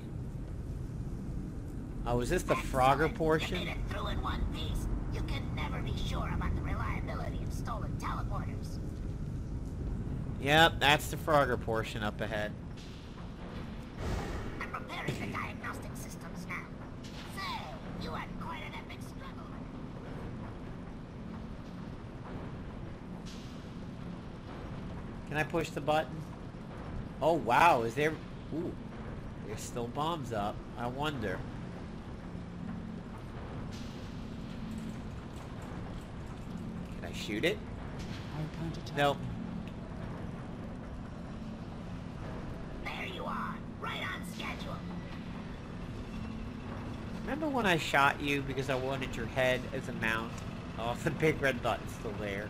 Speaker 1: Oh, is this the Frogger
Speaker 8: Excellent.
Speaker 1: portion?
Speaker 8: You made it through in one piece. You can never be sure about the reliability of stolen teleporters.
Speaker 1: Yep, that's the Frogger portion up ahead.
Speaker 8: I'm preparing the diagnostic systems now. Say, you had quite an epic struggle.
Speaker 1: Can I push the button? Oh, wow, is there... Ooh, there's still bombs up. I wonder. Can I shoot it?
Speaker 4: I'm going to tell
Speaker 1: Nope.
Speaker 8: There you are, right on schedule.
Speaker 1: Remember when I shot you because I wanted your head as a mount? Oh, the big red button's still there.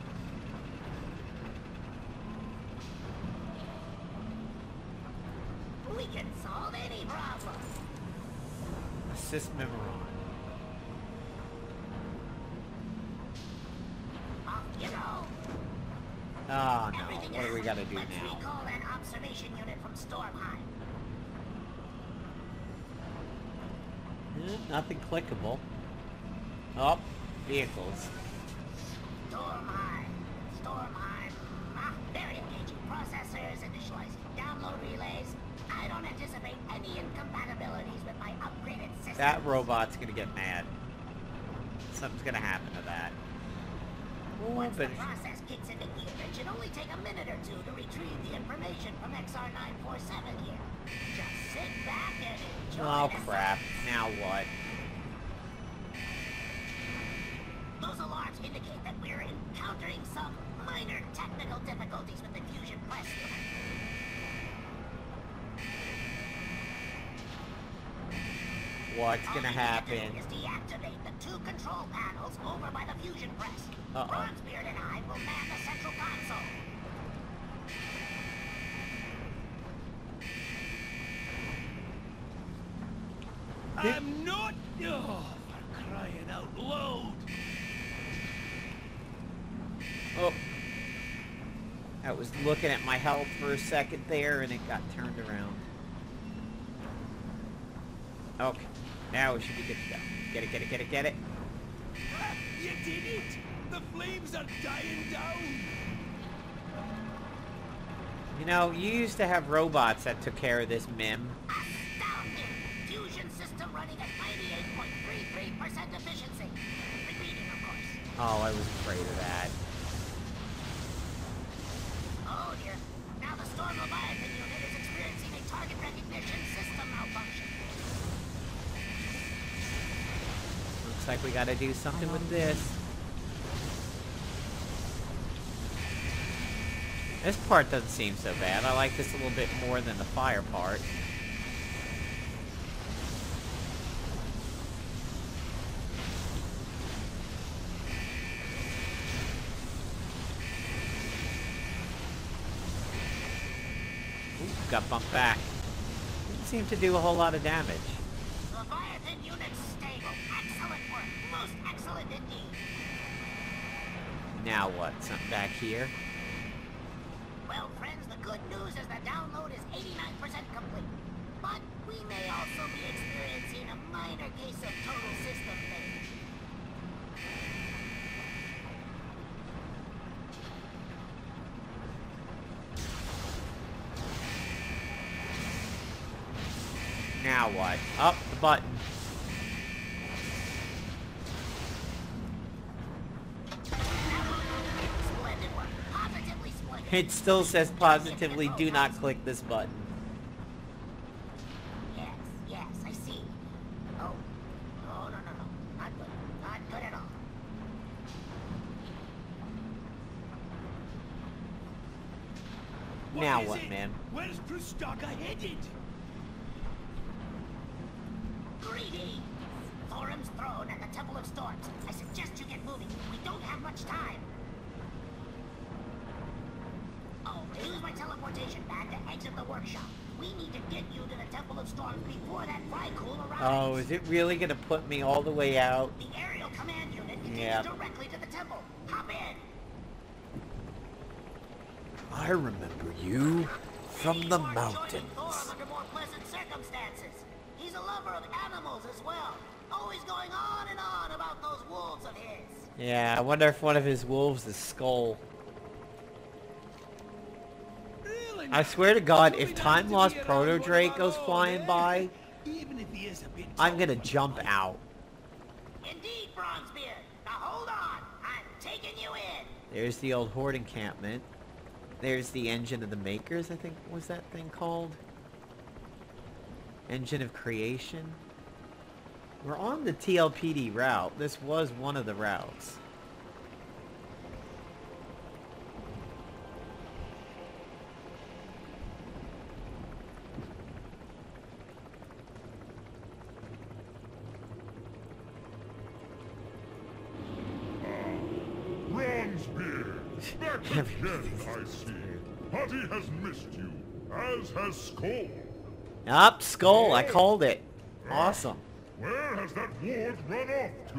Speaker 8: We can solve any problem.
Speaker 1: Assist Memoron.
Speaker 8: Off you go.
Speaker 1: Oh no,
Speaker 8: Everything
Speaker 1: what do we
Speaker 8: else,
Speaker 1: gotta do
Speaker 8: let's
Speaker 1: now?
Speaker 8: recall an observation unit from Stormheim.
Speaker 1: Eh, nothing clickable. Oh, vehicles.
Speaker 8: Stormheim. Stormheim. Ah, very engaging. Processors, initializing download relays. I don't anticipate any incompatibilities with my upgraded system.
Speaker 1: That robot's gonna get mad. Something's gonna happen to that. Ooh,
Speaker 8: Once
Speaker 1: but
Speaker 8: the process kicks into gear, it should only take a minute or two to retrieve the information from X R nine forty-seven here. Just sit back and enjoy
Speaker 1: oh
Speaker 8: the
Speaker 1: crap! Now what?
Speaker 8: Those alarms indicate that we're encountering some minor technical difficulties with the fusion press unit.
Speaker 1: What's
Speaker 8: All
Speaker 1: gonna
Speaker 8: we need to
Speaker 1: happen?
Speaker 8: do is deactivate the two control panels over by the fusion press.
Speaker 1: Uh-oh.
Speaker 8: Bronzebeard and I will man the central console.
Speaker 5: I'm not... Oh, for crying out loud!
Speaker 1: Oh. I was looking at my health for a second there, and it got turned around. Okay. Now we should be good to go. Get it, get it, get it, get it.
Speaker 5: Ah, you did it! The flames are dying down!
Speaker 1: You know, you used to have robots that took care of this mim.
Speaker 8: Astounding! Fusion system running at ninety-eight point three three percent efficiency. Repeating, of course.
Speaker 1: Oh, I was afraid of that.
Speaker 8: Oh dear. Now the Storm Leviathan unit is experiencing a target recognition system malfunction.
Speaker 1: Looks like we gotta do something with this. This part doesn't seem so bad. I like this a little bit more than the fire part. Ooh, got bumped back. Didn't seem to do a whole lot of damage.
Speaker 8: Leviathan unit stable. Excellent work. Most excellent indeed.
Speaker 1: Now what? Something back here?
Speaker 8: Well, friends, the good news is the download is eighty-nine percent complete. But we may also be experiencing a minor case of total system failure.
Speaker 1: Now what? Up the button.
Speaker 8: Splendid work. Positively splendid.
Speaker 1: It still says positively do not click this button.
Speaker 8: Yes, yes, I see. Oh. Oh, no, no, no. Not good. Not good at all.
Speaker 1: Now
Speaker 5: is
Speaker 1: what,
Speaker 5: it?
Speaker 1: man?
Speaker 5: Where's Krustaka headed?
Speaker 8: Greedy! Thorum's throne at the Temple of Storms. I suggest you get moving. We don't have much time. Oh, use my teleportation pad to exit the workshop. We need to get you to the Temple of Storms before that Vrykul arrives.
Speaker 1: Oh, is it really gonna put me all the way out?
Speaker 8: The aerial command unit continues
Speaker 1: Yeah.
Speaker 8: directly to the temple. Hop in.
Speaker 1: I remember you from the
Speaker 8: You are joining
Speaker 1: mountains.
Speaker 8: Thorum under more pleasant circumstances. He's a lover of animals as well. Always going on and on about those wolves of his.
Speaker 1: Yeah, I wonder if one of his wolves is Skull.
Speaker 5: Really?
Speaker 1: I swear to God,
Speaker 5: Surely
Speaker 1: if
Speaker 5: not
Speaker 1: Time
Speaker 5: to
Speaker 1: Lost
Speaker 5: be around
Speaker 1: Proto
Speaker 5: one of
Speaker 1: Drake
Speaker 5: our
Speaker 1: goes
Speaker 5: own,
Speaker 1: flying
Speaker 5: eh?
Speaker 1: by,
Speaker 5: Even if he is a bit
Speaker 1: I'm
Speaker 5: tall
Speaker 1: gonna
Speaker 5: for
Speaker 1: jump
Speaker 5: you.
Speaker 1: out.
Speaker 8: Indeed, Bronzebeard. Now hold on. I'm taking you in.
Speaker 1: There's the old Horde encampment. There's the Engine of the Makers, I think was that thing called? Engine of Creation? We're on the T L P D route. This was one of the routes.
Speaker 7: Bronzebeard! Back again, I see. Hati has missed you, as has Skull.
Speaker 1: Up, Skull, I called it. Awesome.
Speaker 7: Where has that ward run off to?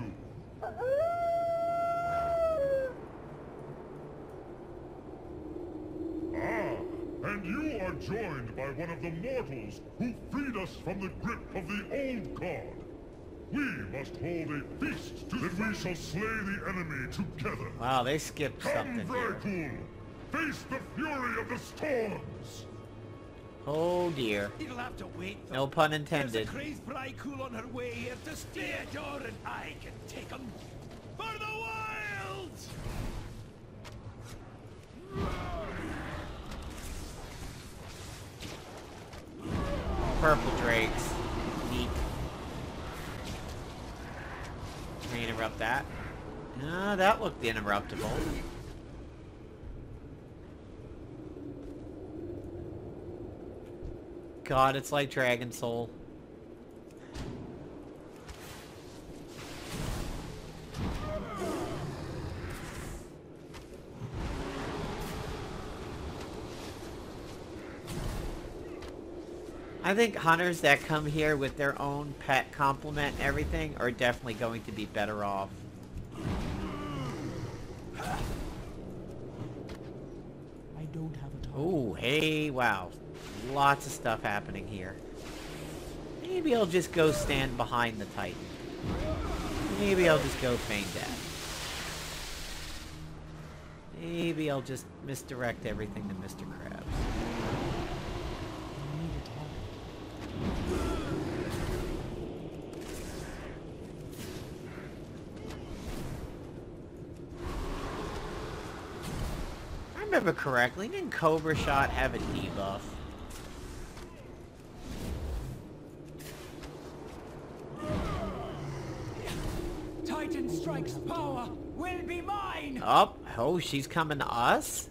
Speaker 7: Ah, and you are joined by one of the mortals who freed us from the grip of the old god. We must hold a feast to then we shall slay the enemy together.
Speaker 1: Wow, they skipped
Speaker 7: Come,
Speaker 1: something here.
Speaker 7: Vrykul! Face the fury of the storms!
Speaker 1: Oh dear.
Speaker 5: You'll have to wait.
Speaker 1: No pun intended.
Speaker 5: There's a crazed Vrykul on her way here to steer door, and I can take him for the wilds.
Speaker 1: Purple drakes. Neat. Can we interrupt that? No, that looked interruptible. God, it's like Dragon Soul. I think hunters that come here with their own pet complement and everything are definitely going to be better off.
Speaker 4: I don't have a target.
Speaker 1: Oh, hey, wow. Lots of stuff happening here. Maybe I'll just go stand behind the Titan. Maybe I'll just go feign death. Maybe I'll just misdirect everything to Mister Krabs.
Speaker 4: I need a target.
Speaker 1: If I remember correctly, didn't Cobra Shot have a debuff?
Speaker 4: Titan Strike's power will be mine!
Speaker 1: Oh, oh, she's coming to us?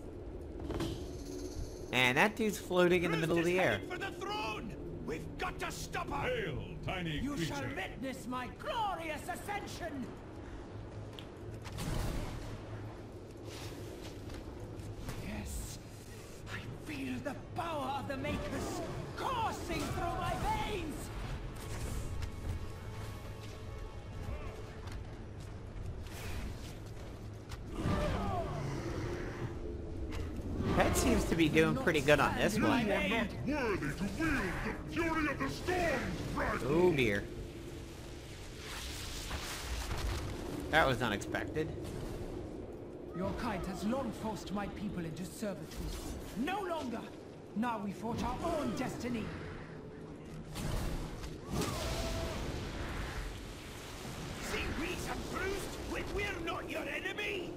Speaker 1: And that dude's floating in the middle of the air.
Speaker 5: For the throne! We've got to stop her!
Speaker 7: Hail, tiny
Speaker 4: You
Speaker 7: creature!
Speaker 4: shall witness my glorious ascension! Yes, I feel the power of the Makers coursing through my veins!
Speaker 1: Pet seems to be doing pretty good on this
Speaker 7: You are
Speaker 1: one.
Speaker 7: not worthy to wield the fury of the storms, Vrykul!
Speaker 1: Oh dear. That was unexpected.
Speaker 4: Your kind has long forced my people into servitude. No longer! Now we forge our own destiny!
Speaker 5: See, we's bruised when we're not your enemy!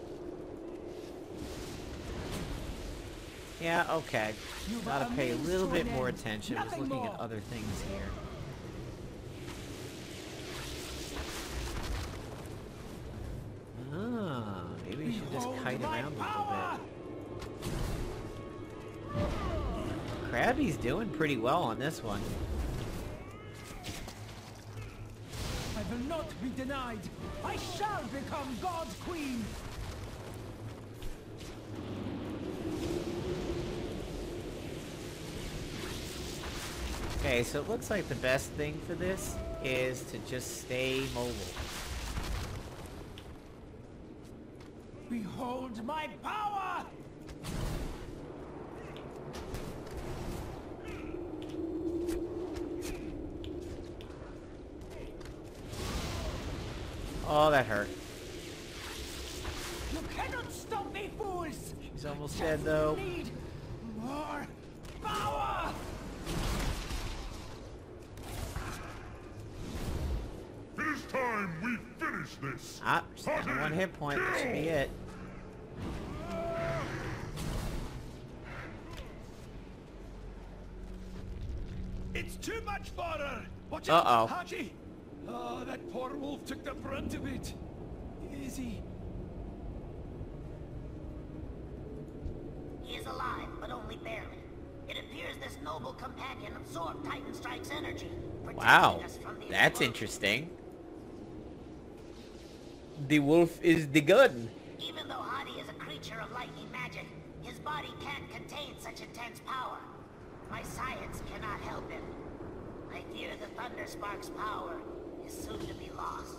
Speaker 1: Yeah, okay.
Speaker 4: You've
Speaker 1: Gotta
Speaker 4: got a
Speaker 1: pay a
Speaker 4: means
Speaker 1: little
Speaker 4: to
Speaker 1: bit
Speaker 4: an
Speaker 1: more
Speaker 4: end.
Speaker 1: attention. I was
Speaker 4: Nothing
Speaker 1: looking at
Speaker 4: more.
Speaker 1: other things here. Ah, maybe we should just
Speaker 4: Behold
Speaker 1: kite
Speaker 4: my
Speaker 1: around a
Speaker 4: power!
Speaker 1: little bit. Krabby's doing pretty well on this one.
Speaker 4: I will not be denied! I shall become God's Queen!
Speaker 1: Okay, so it looks like the best thing for this is to just stay mobile.
Speaker 4: Behold my power!
Speaker 1: Oh, that hurt.
Speaker 4: You cannot stop me, fools!
Speaker 1: She's almost dead, though.
Speaker 4: Need more power!
Speaker 7: It is time we finish this!
Speaker 1: Ah, she's down to one hit point. That should be it.
Speaker 5: It's too much for her! Watch
Speaker 1: Uh-oh.
Speaker 5: out, Haji! Oh, that poor wolf took the brunt of it. Is he?
Speaker 8: He is alive, but only barely. It appears this noble companion absorbed Titan Strike's energy, protecting
Speaker 1: Wow,
Speaker 8: us from the
Speaker 1: that's
Speaker 8: explosion.
Speaker 1: interesting. The wolf is the gun.
Speaker 8: Even though Hadi is a creature of lightning magic, his body can't contain such intense power. My science cannot help him. I fear the Thunder Spark's power is soon to be lost.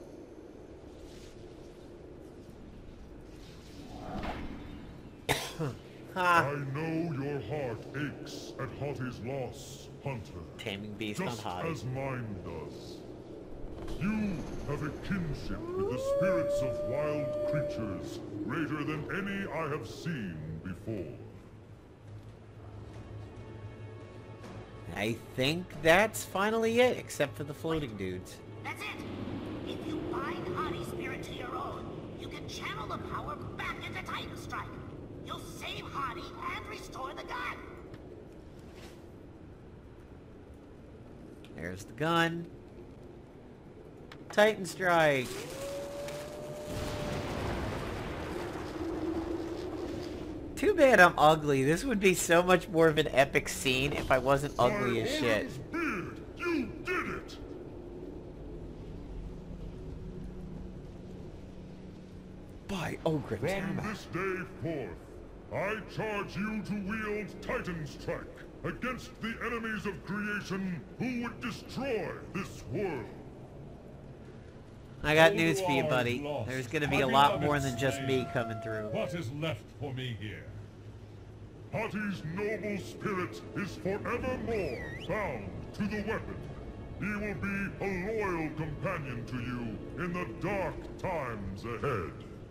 Speaker 1: Ha!
Speaker 7: I know your heart aches at Hati's loss, Hunter.
Speaker 1: Taming beast on
Speaker 7: Just
Speaker 1: Hottie.
Speaker 7: as mine does. You have a kinship with the spirits of wild creatures, greater than any I have seen before.
Speaker 1: I think that's finally it, except for the floating dudes.
Speaker 8: That's it! If you bind Hadi's spirit to your own, you can channel the power back into Titan Strike. You'll save Hadi and restore the gun.
Speaker 1: There's the gun. Titan Strike. Too bad I'm ugly. This would be so much more of an epic scene if I wasn't ugly as shit.
Speaker 7: Beard, you did it!
Speaker 1: By Ogre
Speaker 7: From
Speaker 1: Tama.
Speaker 7: this day forth, I charge you to wield Titan Strike against the enemies of creation who would destroy this world.
Speaker 1: I got
Speaker 9: All
Speaker 1: news
Speaker 9: who
Speaker 1: for you,
Speaker 9: are
Speaker 1: buddy.
Speaker 9: lost,
Speaker 1: There's gonna be a
Speaker 9: our
Speaker 1: lot
Speaker 9: beloved
Speaker 1: more than just
Speaker 9: slave.
Speaker 1: me coming through.
Speaker 9: What is left for me here?
Speaker 7: Hati's noble spirit is forevermore bound to the weapon. He will be a loyal companion to you in the dark times ahead.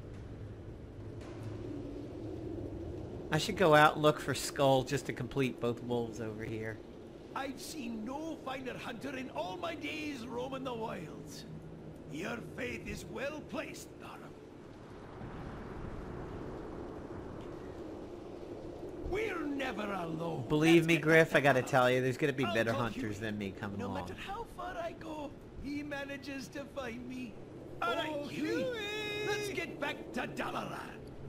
Speaker 1: I should go out and look for Skull just to complete both wolves over here.
Speaker 5: I've seen no finer hunter in all my days roaming the wilds. Your faith is well placed, Nara. We're never alone.
Speaker 1: Believe
Speaker 5: Let's
Speaker 1: me,
Speaker 5: get
Speaker 1: Griff,
Speaker 5: back
Speaker 1: I gotta
Speaker 5: to
Speaker 1: tell you, there's gonna be
Speaker 5: I'll
Speaker 1: better
Speaker 5: talk
Speaker 1: hunters
Speaker 5: you.
Speaker 1: than me coming
Speaker 5: No
Speaker 1: along.
Speaker 5: matter how far I go, he manages to find me. All right,
Speaker 3: Oh,
Speaker 5: Huey,
Speaker 3: Huey!
Speaker 5: let's get back to Dalaran.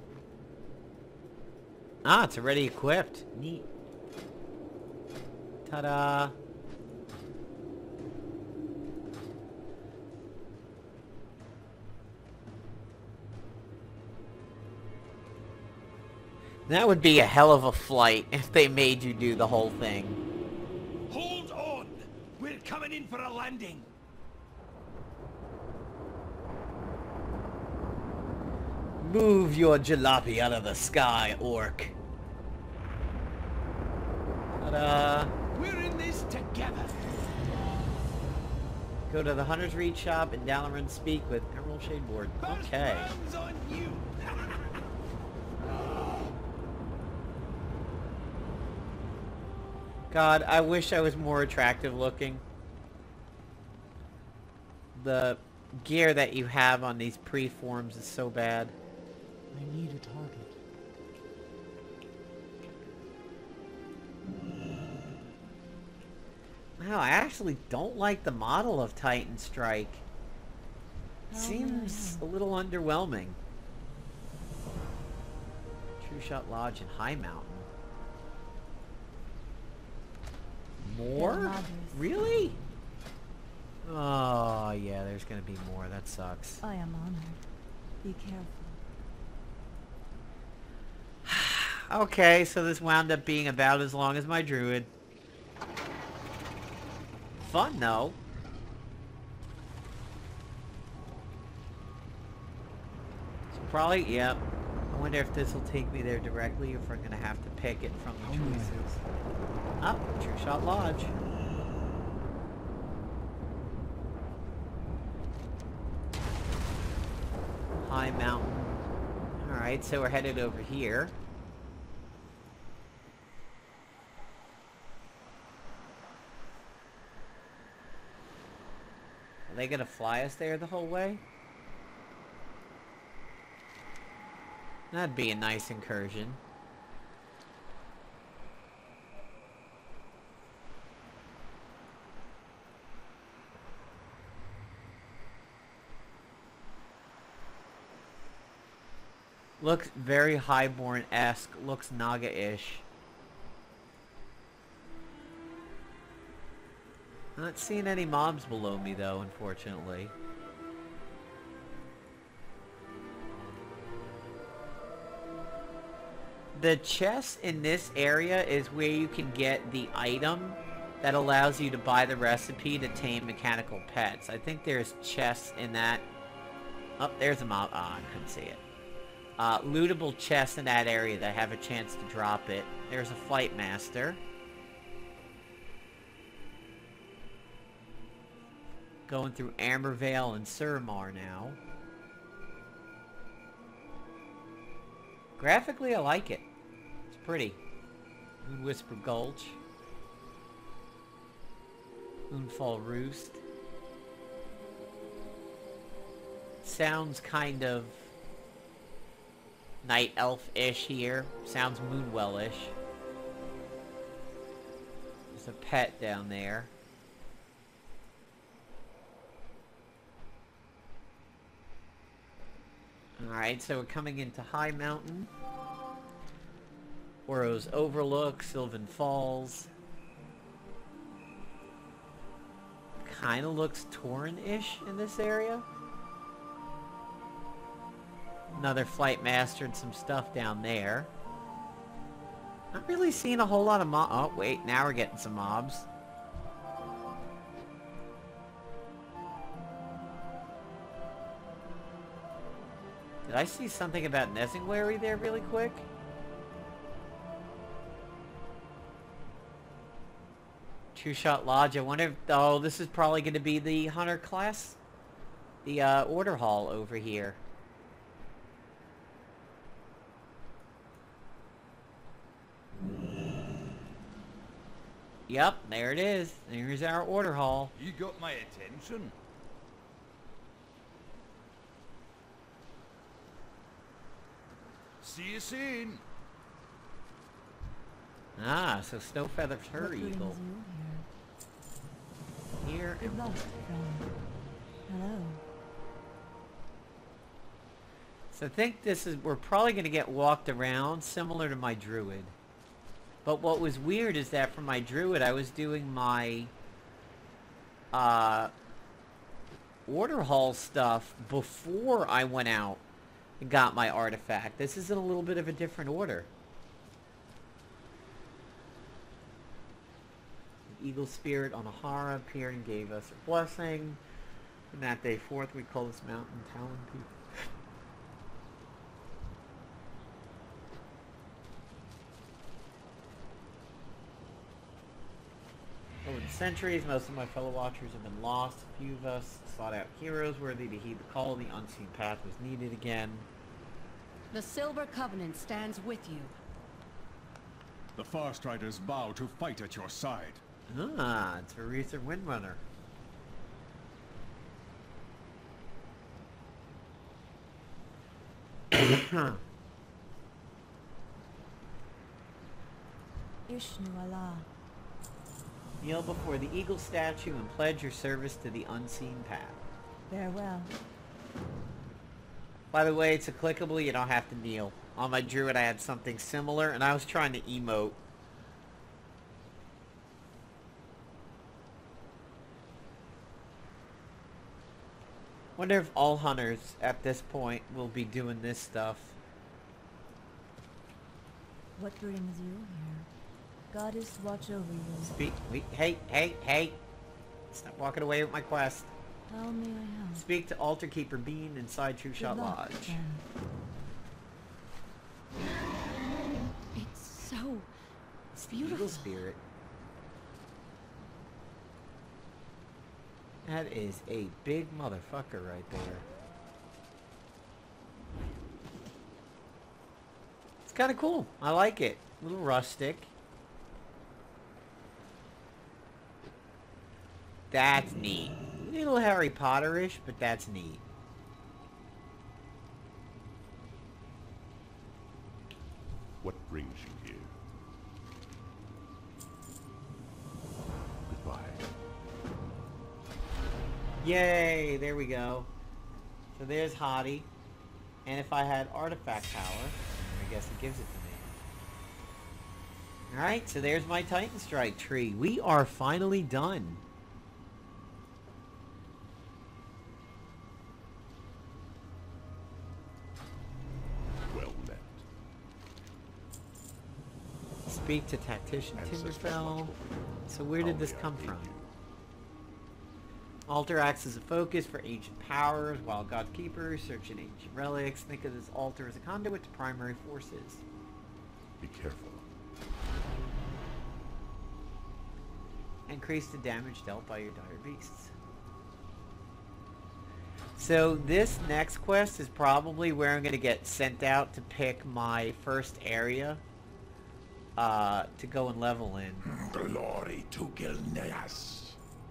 Speaker 1: Ah, it's already equipped. Neat. Ta-da! That would be a hell of a flight if they made you do the whole thing.
Speaker 5: Hold on! We're coming in for a landing.
Speaker 1: Move your jalopy out of the sky, orc. Ta-da!
Speaker 5: We're in this together.
Speaker 1: Go to the Hunter's Reed shop and Dalaran speak with Emerald Shadeboard.
Speaker 5: First
Speaker 1: Okay.
Speaker 5: round's on you.
Speaker 1: God, I wish I was more attractive looking. The gear that you have on these pre-forms is so bad. I need a target. Wow, I actually don't like the model of Titan Strike. Seems a little underwhelming. True Shot Lodge and High Mountain. More? Really? Oh, yeah, there's gonna be more. That sucks.
Speaker 6: I am honored. Be careful.
Speaker 1: Okay, so this wound up being about as long as my druid. Fun, though. So probably, yeah. I wonder if this will take me there directly, or if we're gonna have to pick it from the choices. Oh, True Shot Lodge. High Mountain. Alright, so we're headed over here. Are they gonna fly us there the whole way? That'd be a nice incursion. Looks very Highborn-esque. Looks Naga-ish. Not seeing any mobs below me, though, unfortunately. The chest in this area is where you can get the item that allows you to buy the recipe to tame mechanical pets. I think there's chests in that. Oh, there's a mob. Ah, I couldn't see it. Uh, lootable chests in that area that have a chance to drop it. There's a Flight Master. Going through Ambervale and Suramar now. Graphically, I like it. It's pretty. Moonwhisper Gulch. Moonfall Roost. Sounds kind of Night Elf-ish here. Sounds Moonwell-ish. There's a pet down there. Alright, so we're coming into High Mountain. Oro's Overlook, Sylvan Falls. Kinda looks Torren-ish in this area. Another Flight Master and some stuff down there. Not really seeing a whole lot of mob. Oh, wait, now we're getting some mobs. Did I see something about Nesingwary there really quick? Two Shot Lodge. I wonder if... Oh, this is probably going to be the Hunter class. The uh, Order Hall over here. Yep, there it is. There's our Order Hall.
Speaker 9: You got my attention. See you soon.
Speaker 1: Ah, so Snowfeather's her eagle.
Speaker 6: Here.
Speaker 1: Here
Speaker 6: Good
Speaker 1: and
Speaker 6: luck, friend. Hello.
Speaker 1: So I think this is, we're probably going to get walked around similar to my druid. But what was weird is that for my druid I was doing my uh, Order Hall stuff before I went out and got my artifact. This is in a little bit of a different order. The Eagle Spirit on Ahara appeared and gave us a blessing. From that day forth we call this mountain Talon Peak. Over the centuries, most of my fellow watchers have been lost. A few of us sought out heroes worthy to heed the call. The unseen path was needed again.
Speaker 10: The Silver Covenant stands with you.
Speaker 11: The Farstriders bow to fight at your side.
Speaker 1: Ah, it's Aretha Windrunner.
Speaker 6: Ishnu Allah.
Speaker 1: Kneel before the eagle statue and pledge your service to the unseen path.
Speaker 6: Farewell.
Speaker 1: By the way, it's a clickable, you don't have to kneel. On my druid I had something similar and I was trying to emote. Wonder if all hunters at this point will be doing this stuff.
Speaker 6: What brings you here? Goddess, watch over you.
Speaker 1: Speak. Wait, hey, hey, hey! Stop walking away with my quest.
Speaker 6: How may I help?
Speaker 1: Speak to Altar Keeper Bean inside True Shot
Speaker 6: Good luck,
Speaker 1: Lodge.
Speaker 6: friend.
Speaker 10: It's so
Speaker 1: It's the
Speaker 10: beautiful.
Speaker 1: Eagle Spirit. That is a big motherfucker right there. It's kind of cool. I like it. A little rustic. That's neat. A little Harry Potter-ish, but that's neat.
Speaker 2: What brings you here? Goodbye.
Speaker 1: Yay! There we go. So there's Hottie. And if I had artifact power, I guess it gives it to me. Alright, so there's my Titan Strike tree. We are finally done.
Speaker 2: Well met.
Speaker 1: Speak to Tactician
Speaker 2: Ancestors
Speaker 1: Timberfell.
Speaker 2: watch over you.
Speaker 1: So where
Speaker 2: How
Speaker 1: did this
Speaker 2: may I
Speaker 1: come
Speaker 2: aid
Speaker 1: from?
Speaker 2: you?
Speaker 1: Altar acts as a focus for ancient powers, while God Keepers search in ancient relics. Think of this altar as a conduit to primary forces.
Speaker 2: Be careful.
Speaker 1: Increase the damage dealt by your dire beasts. So this next quest is probably where I'm going to get sent out to pick my first area uh, to go and level in.
Speaker 3: Glory to Gilneas.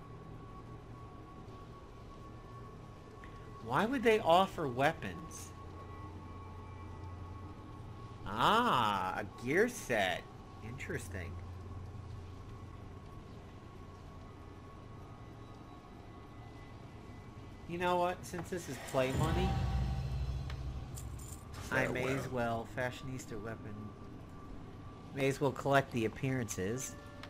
Speaker 1: Why would they offer weapons? Ah, a gear set. Interesting. You know what? Since this is play money, I may as well fashionista weapon. May as well collect the appearances.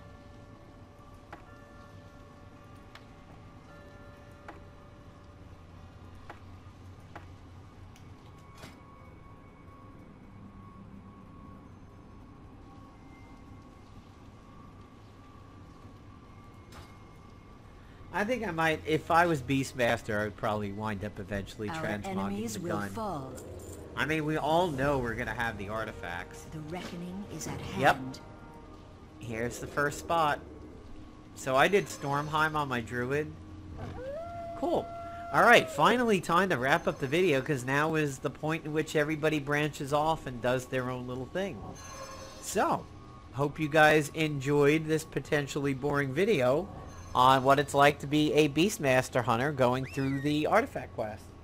Speaker 1: I think I might, if I was Beastmaster, I would probably wind up eventually
Speaker 10: Our
Speaker 1: transmogging
Speaker 10: enemies
Speaker 1: the
Speaker 10: will
Speaker 1: gun.
Speaker 10: fall.
Speaker 1: I mean, we all know we're gonna have the artifacts.
Speaker 10: The reckoning is at
Speaker 1: Yep.
Speaker 10: hand.
Speaker 1: Here's the first spot. So I did Stormheim on my druid. Cool. Alright, finally time to wrap up the video, because now is the point in which everybody branches off and does their own little thing. So, hope you guys enjoyed this potentially boring video on what it's like to be a Beastmaster hunter going through the artifact quest.